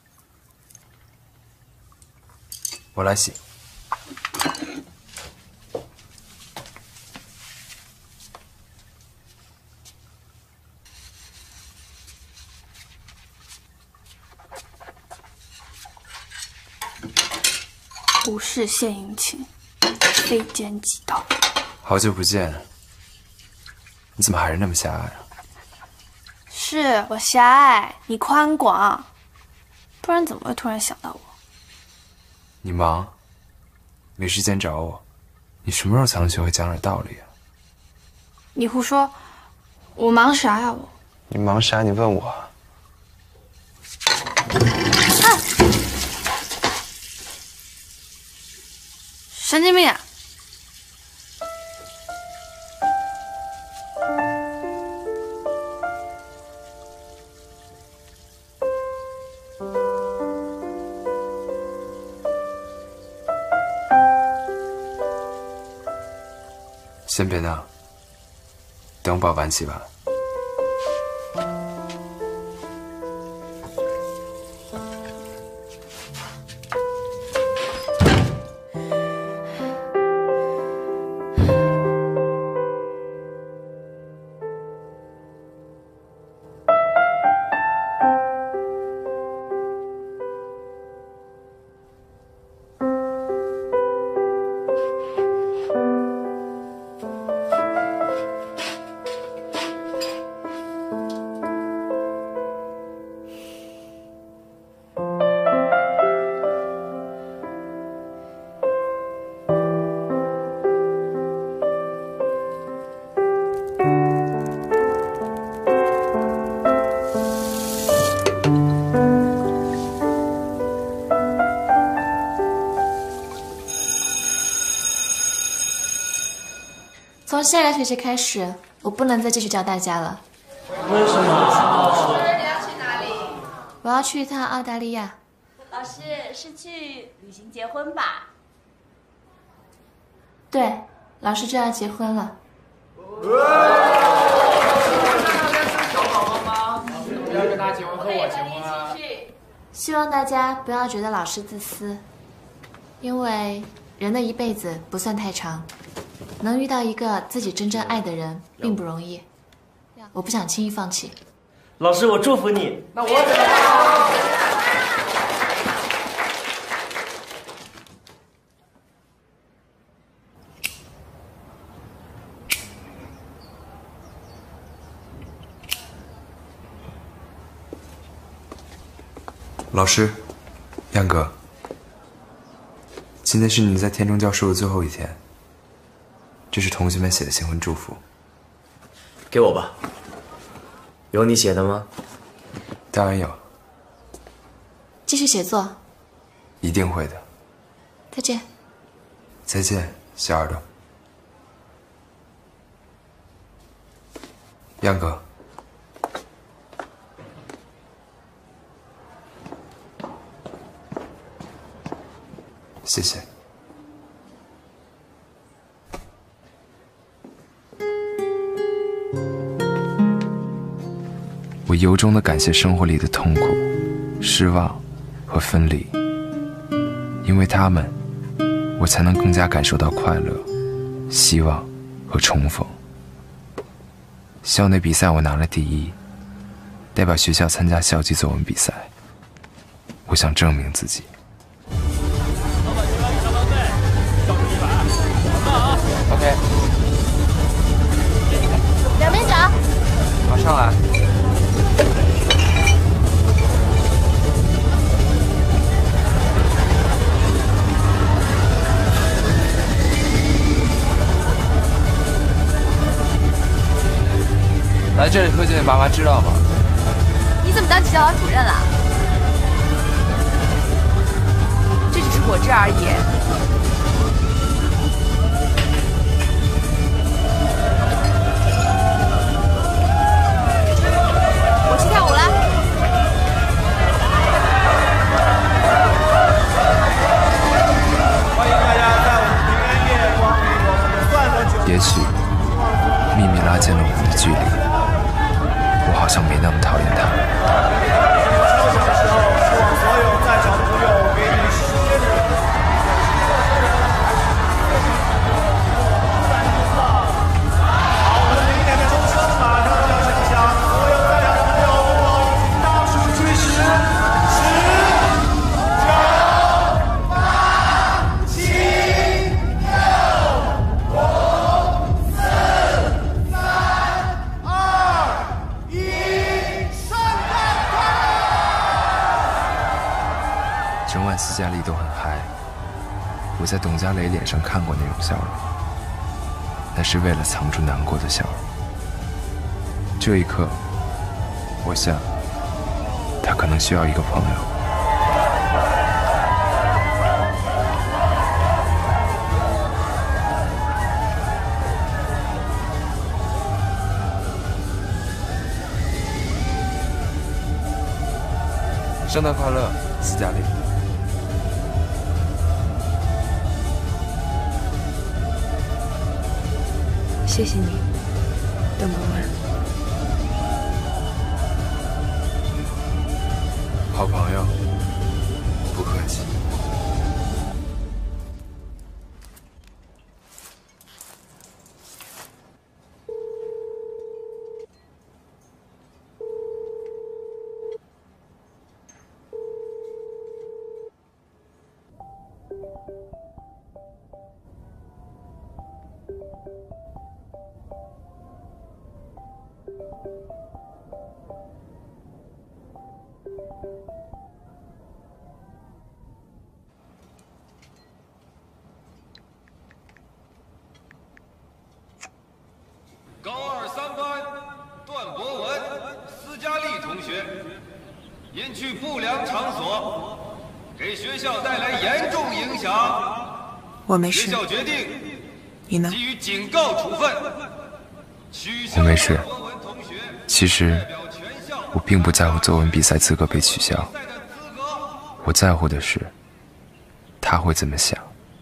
我来洗。 无事献殷勤，非奸即盗。 好久不见，你怎么还是那么狭隘啊？ 是我狭隘，你宽广，不然怎么会突然想到我？ 你忙，没时间找我，你什么时候才能学会讲点道理啊？ 你胡说，我忙啥呀我？ 你忙啥？你问我。 啊！神经病啊！ 先别闹，等我把碗洗完。 从下个学期开始，我不能再继续教大家了。 为什么？ 老师，你要去哪里？ 我要去一趟澳大利亚。 老师是去旅行结婚吧？ 对，老师就要结婚了。 小宝宝吗？不要跟他结婚，和我结婚啊！ 希望大家不要觉得老师自私，因为人的一辈子不算太长，能遇到一个自己真正爱的人并不容易。我不想轻易放弃。 老师，我祝福你。 那我怎么办？ 老师，杨哥，今天是你在田中教书的最后一天，这是同学们写的新婚祝福。 给我吧。有你写的吗？ 当然有。 继续写作。 一定会的。 再见。 再见，小耳朵。杨哥。谢谢。我由衷的感谢生活里的痛苦、失望和分离，因为他们，我才能更加感受到快乐、希望和重逢。校内比赛我拿了第一，代表学校参加校际作文比赛。我想证明自己。OK， 两边找。 马上来。来这里推荐的爸妈知道吗？ 你怎么当起教导主任了？这只是果汁而已。我去跳舞了。 欢迎大家在我们平安夜光临我们的蒜的酒。 也许秘密拉近了我们的距离。我好像没那么讨厌他。 敲响的时候，希望所有在场的朋友给你时间的。好，我们明天的钟声马上就要响响，所有在场的朋友不好意思，倒数计时，十、九、八、七、六、五、四、三、二。 整晚斯嘉丽都很嗨，我在董家磊脸上看过那种笑容，那是为了藏住难过的笑容。这一刻，我想，他可能需要一个朋友。圣诞快乐，斯嘉丽。 谢谢你，邓博文。 好朋友，不客气。 高二三班段博文、斯嘉丽同学，因去不良场所，给学校带来严重影响。 我没事。 学校决定你呢？ 给予警告处分。 我没事。其实我并不在乎作文比赛资格被取消，我在乎的是他会怎么想。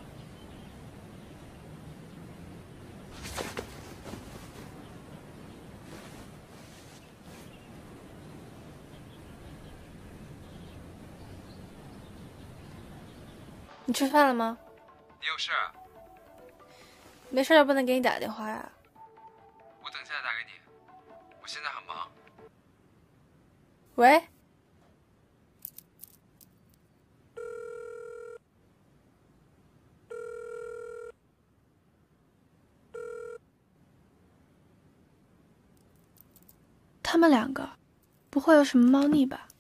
你吃饭了吗？ 你有事啊？ 没事，不能给你打电话呀。 我等下再打给你，我现在很忙。 喂？他们两个不会有什么猫腻吧？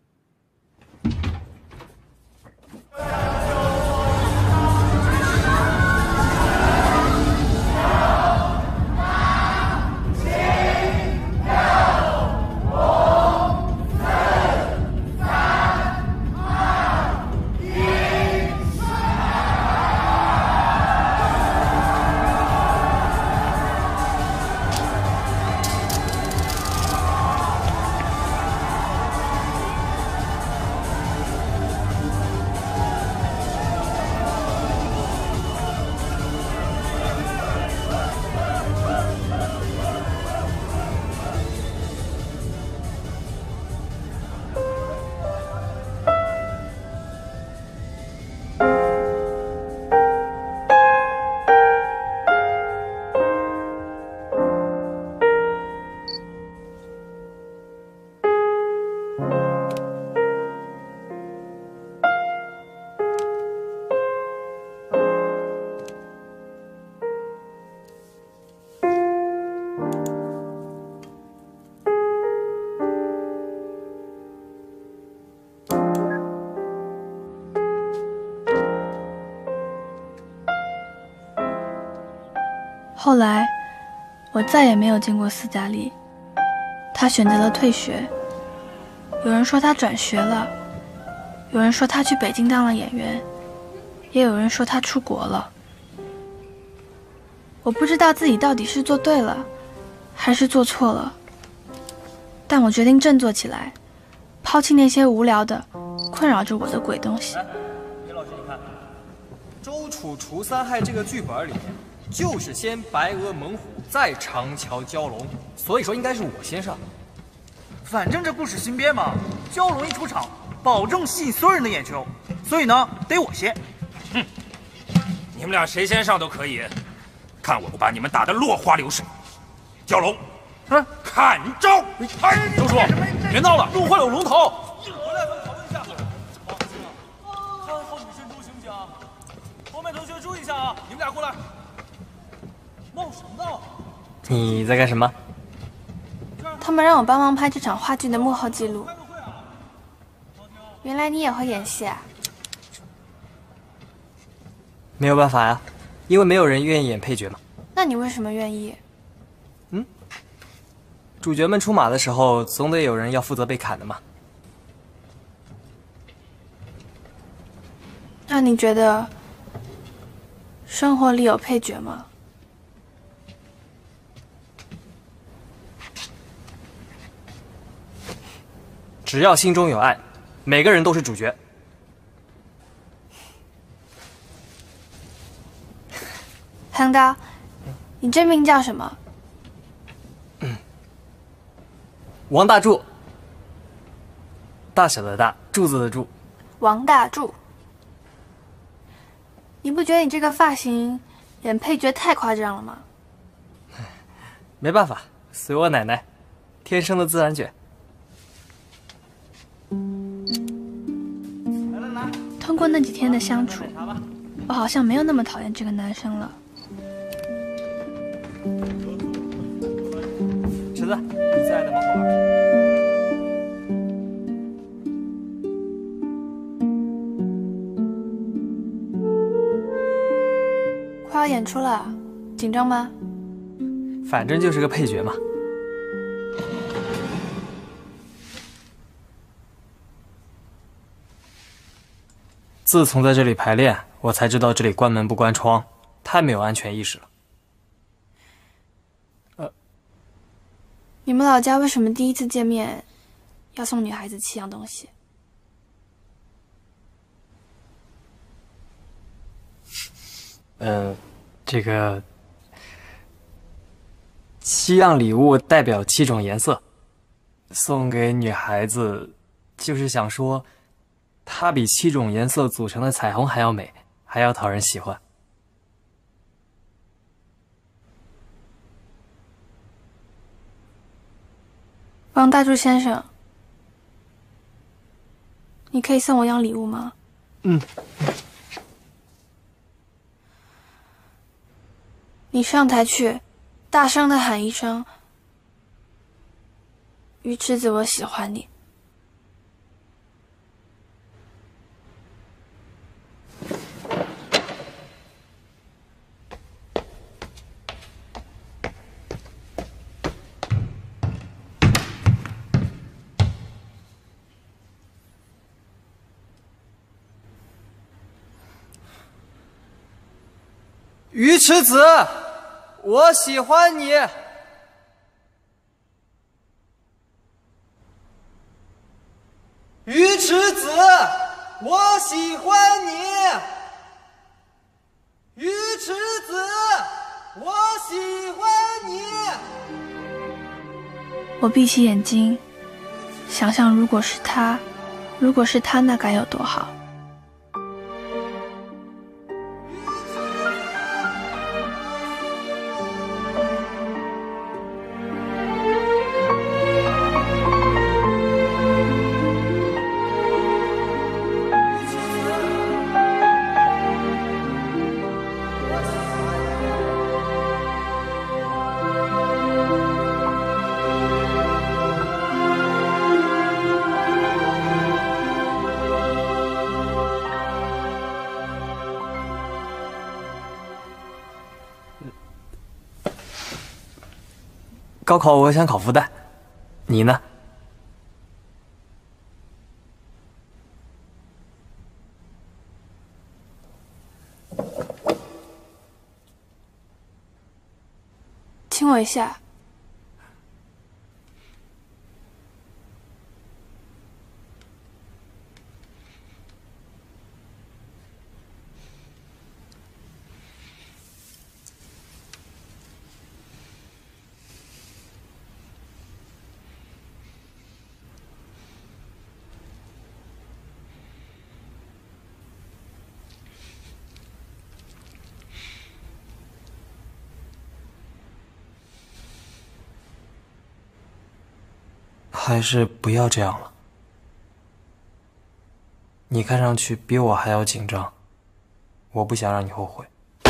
后来，我再也没有见过斯嘉丽。她选择了退学，有人说她转学了，有人说她去北京当了演员，也有人说她出国了。我不知道自己到底是做对了，还是做错了，但我决定振作起来，抛弃那些无聊的、困扰着我的鬼东西。 李老师，你看，周楚除三害这个剧本里面。就是先白鹅猛虎，再长桥蛟龙，所以说应该是我先上。 反正这故事新编嘛，蛟龙一出场，保证吸引所有人的眼球，所以呢，得我先。 哼，你们俩谁先上都可以，看我不把你们打得落花流水。蛟龙，嗯，看招！哎，周叔，别闹了，弄坏了我龙头。 一回来咱们讨论一下。看好女生猪行不行？后面同学注意一下啊，你们俩过来。闹什么闹？ 你在干什么？ 他们让我帮忙拍这场话剧的幕后记录。原来你也会演戏啊？ 没有办法呀，因为没有人愿意演配角嘛。 那你为什么愿意？ 嗯，主角们出马的时候，总得有人要负责被砍的嘛。 那你觉得生活里有配角吗？ 只要心中有爱，每个人都是主角。 横刀，你真名叫什么？ 嗯，王大柱。大小的大，柱子的柱。 王大柱。你不觉得你这个发型演配角太夸张了吗？ 没办法，随我奶奶，天生的自然卷。 通过那几天的相处，我好像没有那么讨厌这个男生了。 池子，你最爱的猫狗儿。 快要演出了，紧张吗？ 反正就是个配角嘛。自从在这里排练，我才知道这里关门不关窗，太没有安全意识了。 你们老家为什么第一次见面要送女孩子七样东西？ 呃，这个七样礼物代表七种颜色，送给女孩子，就是想说，她比七种颜色组成的彩虹还要美，还要讨人喜欢。 王大柱先生，你可以送我样礼物吗？ 嗯。 你上台去，大声的喊一声“鱼池子，我喜欢你”。 鱼池子，我喜欢你。鱼池子，我喜欢你。鱼池子，我喜欢你。 我闭起眼睛，想想如果是他，如果是他，那该有多好。 高考我想考复旦，你呢？ 亲我一下。 还是不要这样了。你看上去比我还要紧张，我不想让你后悔。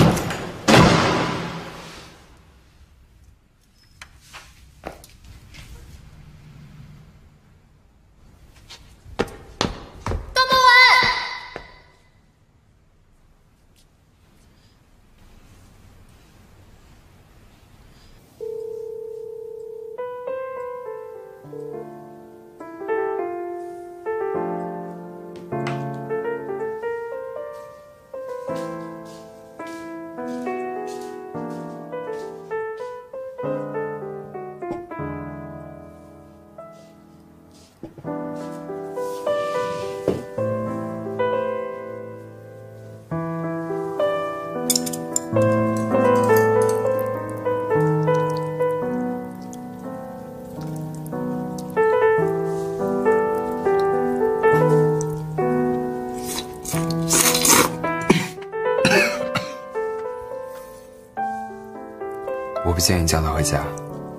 我不建议叫他回家。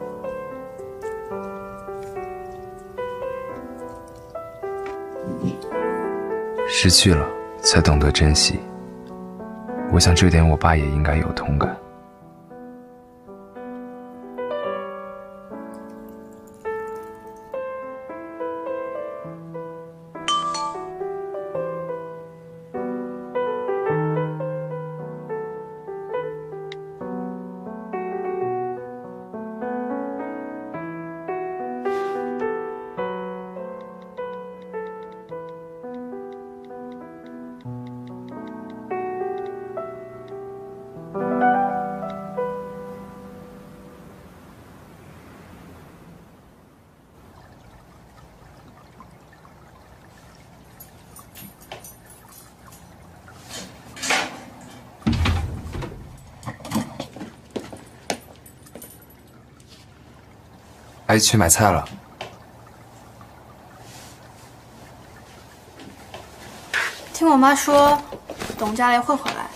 失去了，才懂得珍惜。我想这点我爸也应该有同感。 阿姨去买菜了。 听我妈说，董家雷会回来。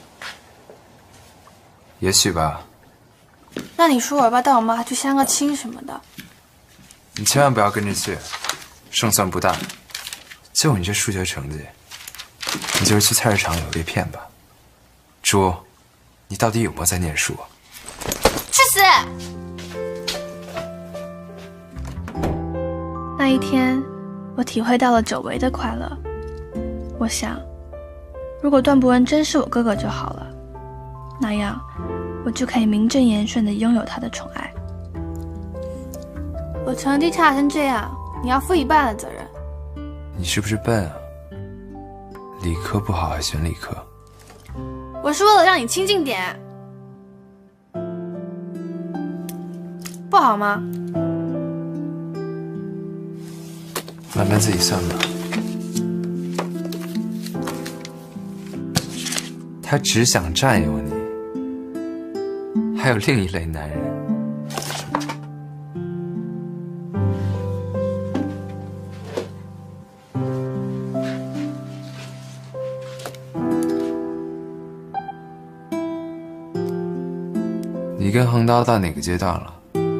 也许吧。 那你说我要不要带我妈去相个亲什么的？ 你千万不要跟着去，胜算不大。就你这数学成绩，你就是去菜市场也会被骗吧？猪，你到底有没有在念书？ 去死！那一天，我体会到了久违的快乐。我想，如果段博文真是我哥哥就好了，那样我就可以名正言顺地拥有他的宠爱。我成绩差成这样，你要负一半的责任。 你是不是笨啊？理科不好还选理科？ 我是为了让你亲近点，不好吗？ 慢慢自己算吧。他只想占有你，还有另一类男人。你跟横刀到哪个阶段了？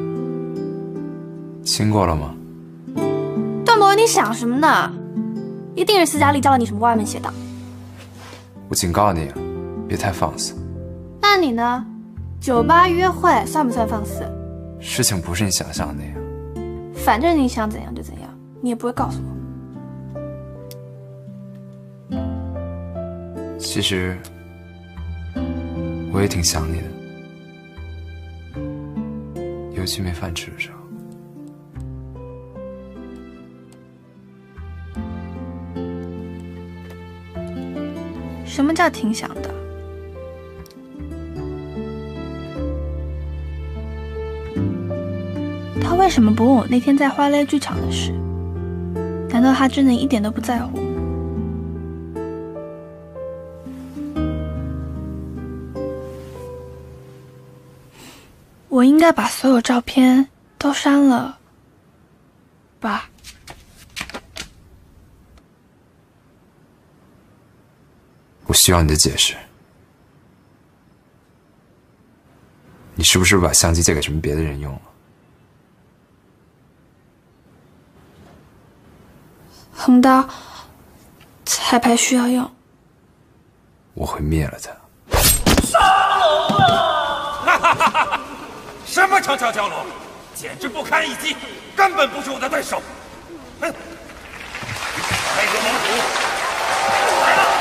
亲过了吗？ 段博文，你想什么呢？一定是斯嘉丽教了你什么歪门邪道。 我警告你，别太放肆。 那你呢？酒吧约会算不算放肆？ 事情不是你想象的那样。 反正你想怎样就怎样，你也不会告诉我。 其实，我也挺想你的。尤其没饭吃的时候。 什么叫挺想的？他为什么不问我那天在花蕾剧场的事？难道他真的一点都不在乎？我应该把所有照片都删了吧？ 我需要你的解释。你是不是把相机借给什么别的人用了？ 横刀，彩排需要用。 我会灭了他。 上楼了！哈哈哈哈！什么长枪蛟龙，简直不堪一击，根本不是我的对手。哼！白蛇猛虎来了！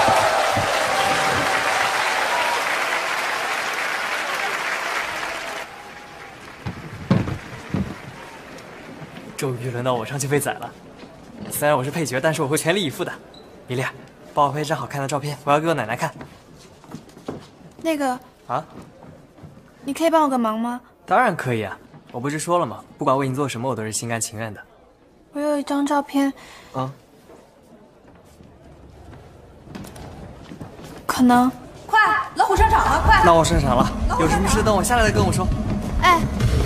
终于轮到我上去被宰了。虽然我是配角，但是我会全力以赴的。米莉，帮我拍一张好看的照片，我要给我奶奶看。 那个啊， 你可以帮我个忙吗？ 当然可以啊！我不是说了吗？不管为你做什么，我都是心甘情愿的。 我有一张照片， 嗯， 可能。 快，老虎上场了，快！ 那我上场了，有什么事等我下来再跟我说。 哎。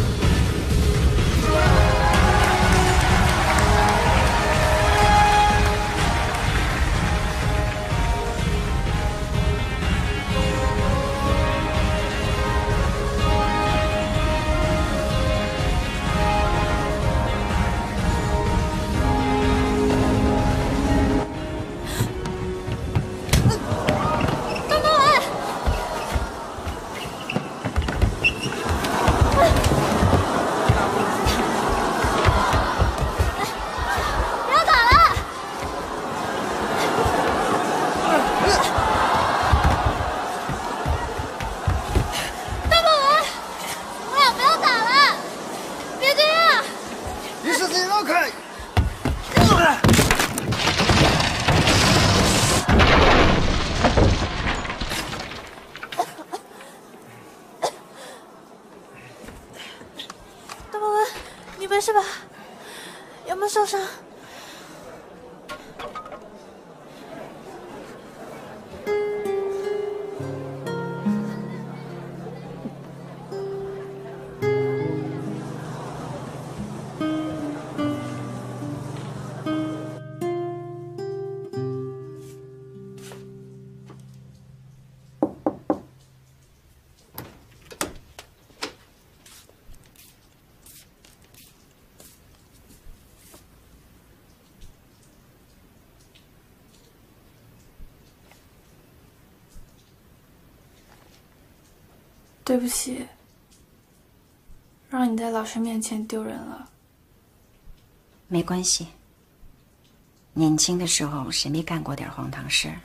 没事吧？有没有受伤？ 对不起，让你在老师面前丢人了。 没关系，年轻的时候谁没干过点荒唐事？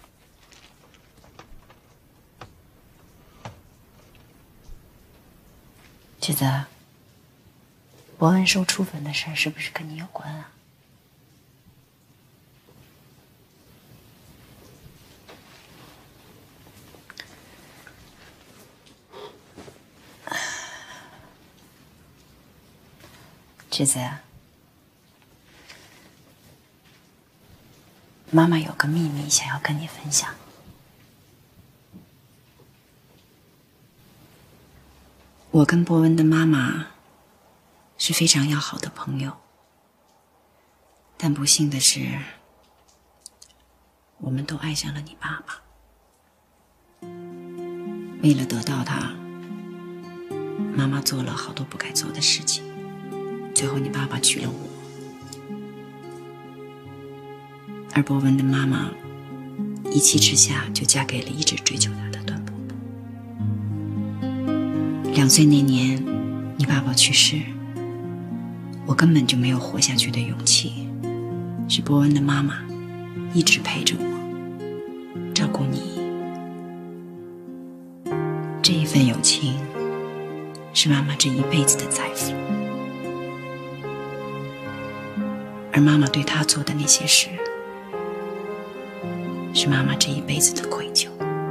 觉得伯恩受处分的事儿是不是跟你有关啊？侄子，妈妈有个秘密想要跟你分享。我跟伯恩的妈妈是非常要好的朋友，但不幸的是，我们都爱上了你爸爸。为了得到他，妈妈做了好多不该做的事情，最后你爸爸娶了我。而伯文的妈妈一气之下就嫁给了一直追求她的段伯伯。两岁那年，你爸爸去世，我根本就没有活下去的勇气，是伯文的妈妈一直陪着我，照顾你。这一份友情是妈妈这一辈子的财富，而妈妈对她做的那些事，是妈妈这一辈子的愧疚。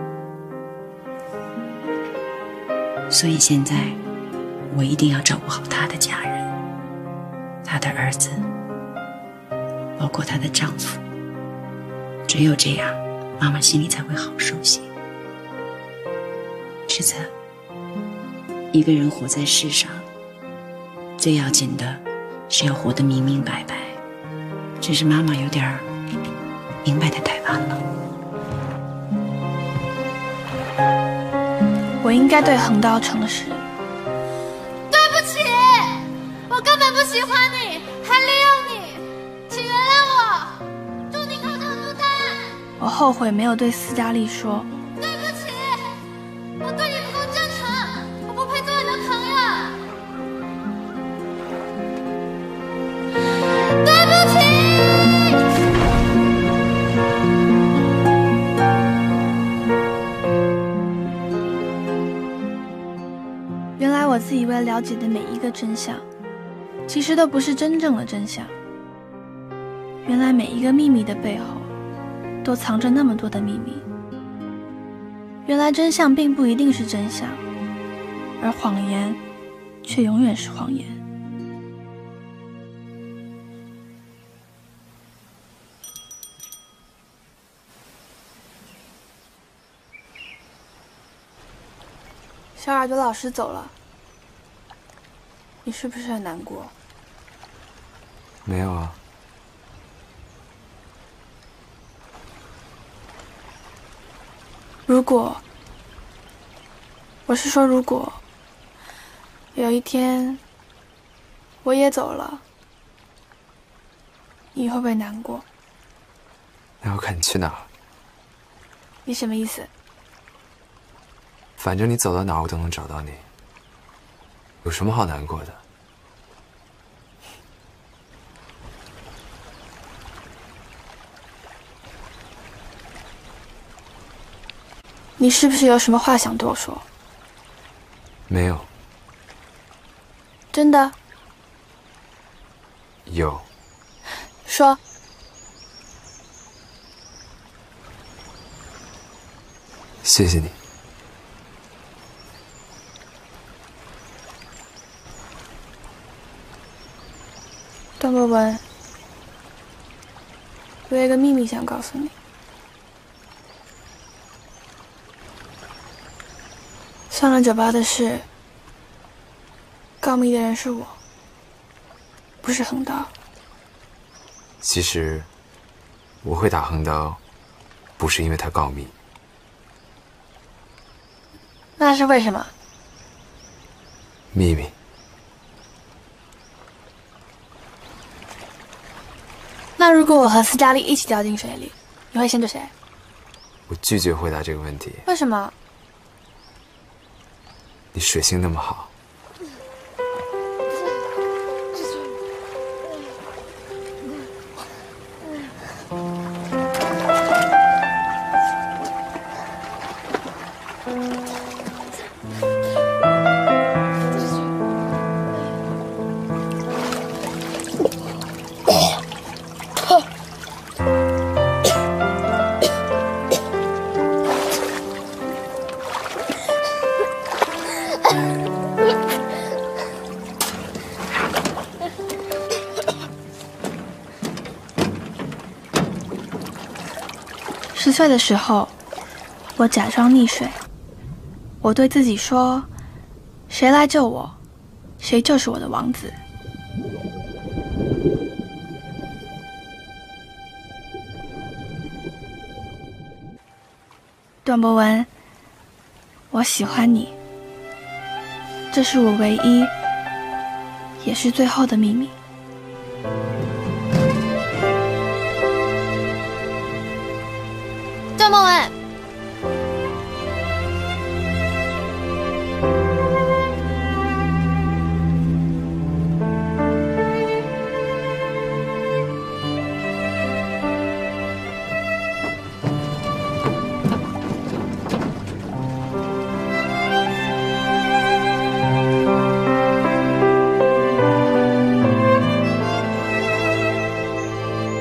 所以现在我一定要照顾好她的家人，她的儿子，包括她的丈夫。只有这样，妈妈心里才会好受些。侄子，一个人活在世上，最要紧的是要活得明明白白。只是妈妈有点儿明白的太晚了。 我应该对横刀诚实。 对不起，我根本不喜欢你，还利用你，请原谅我，祝你考上复旦。 我后悔没有对斯嘉丽说。 对不起，我对你不够真诚，我不配做你的朋友。对不起。 原来我自以为了解的每一个真相，其实都不是真正的真相。原来每一个秘密的背后，都藏着那么多的秘密。原来真相并不一定是真相，而谎言却永远是谎言。小耳朵老师走了，你是不是很难过？ 没有啊。 如果，我是说如果有一天我也走了，你会不会难过？ 那要看你去哪儿。 你什么意思？ 反正你走到哪儿，我都能找到你，有什么好难过的？ 你是不是有什么话想对我说？ 没有。 真的？ 有。 说。 谢谢你。 段博文，我有一个秘密想告诉你。上了酒吧的事，告密的人是我，不是横刀。 其实，我会打横刀，不是因为他告密。 那是为什么？ 秘密。 那如果我和斯嘉丽一起掉进水里，你会先救谁？ 我拒绝回答这个问题。 为什么？ 你你水性那么好。 十岁的时候，我假装溺水。我对自己说：“谁来救我，谁就是我的王子。”段博文，我喜欢你，这是我唯一，也是最后的秘密。 段博文，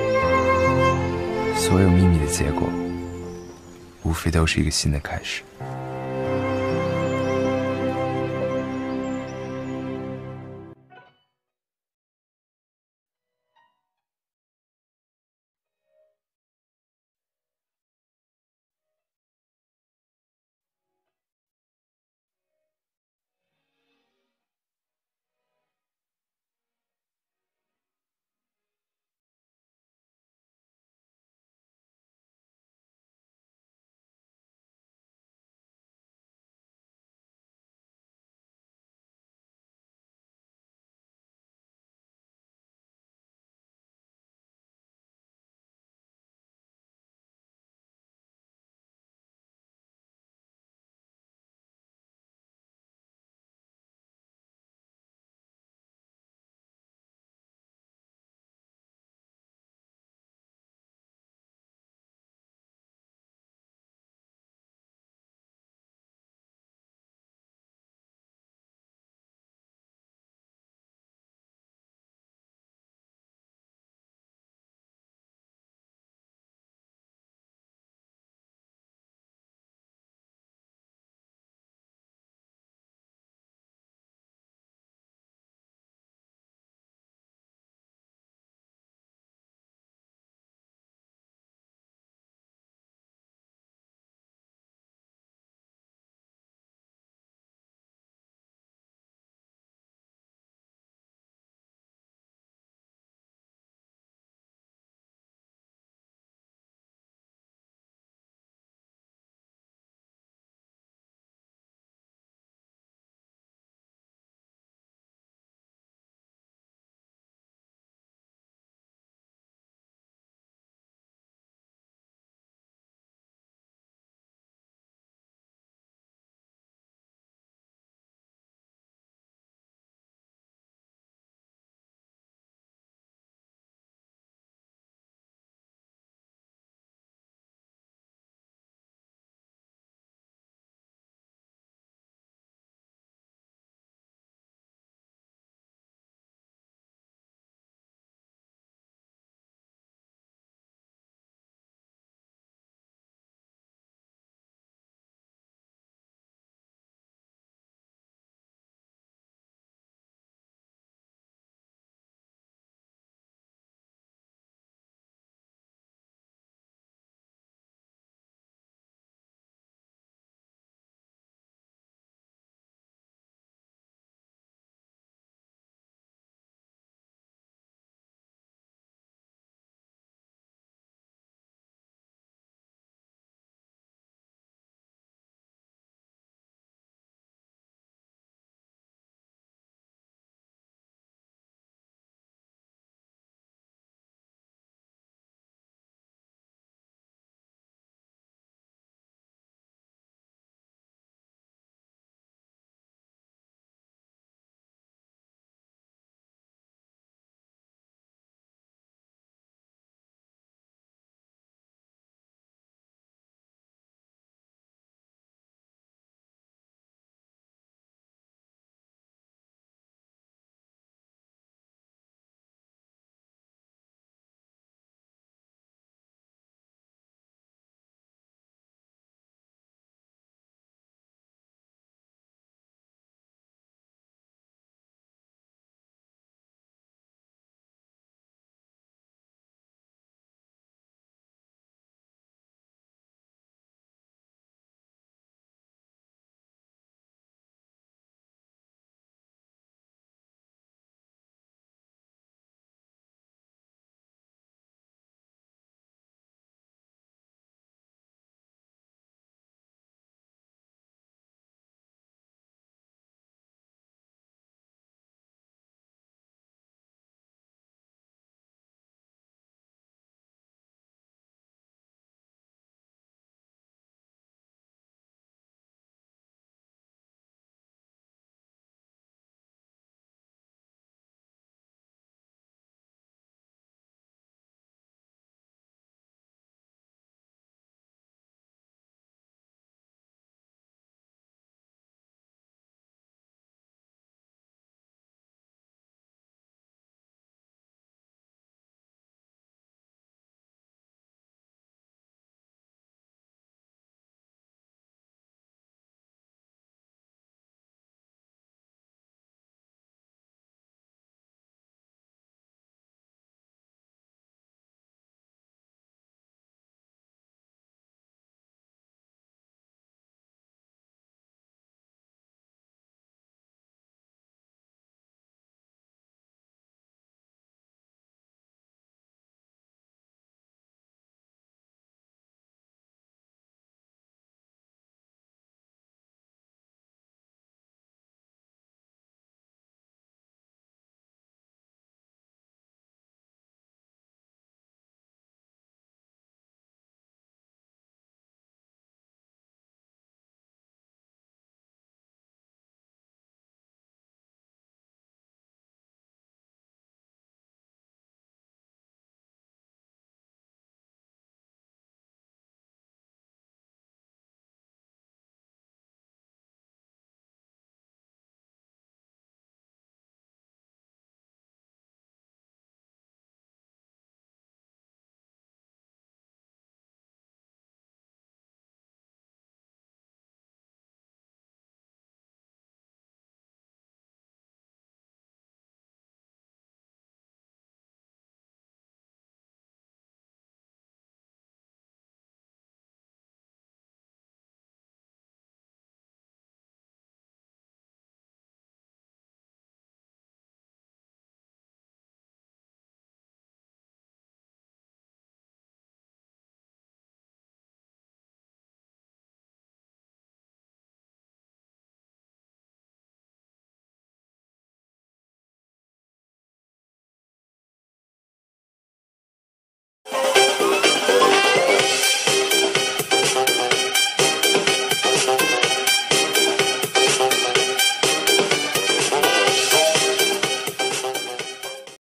所有秘密的结果，无非都是一个新的开始。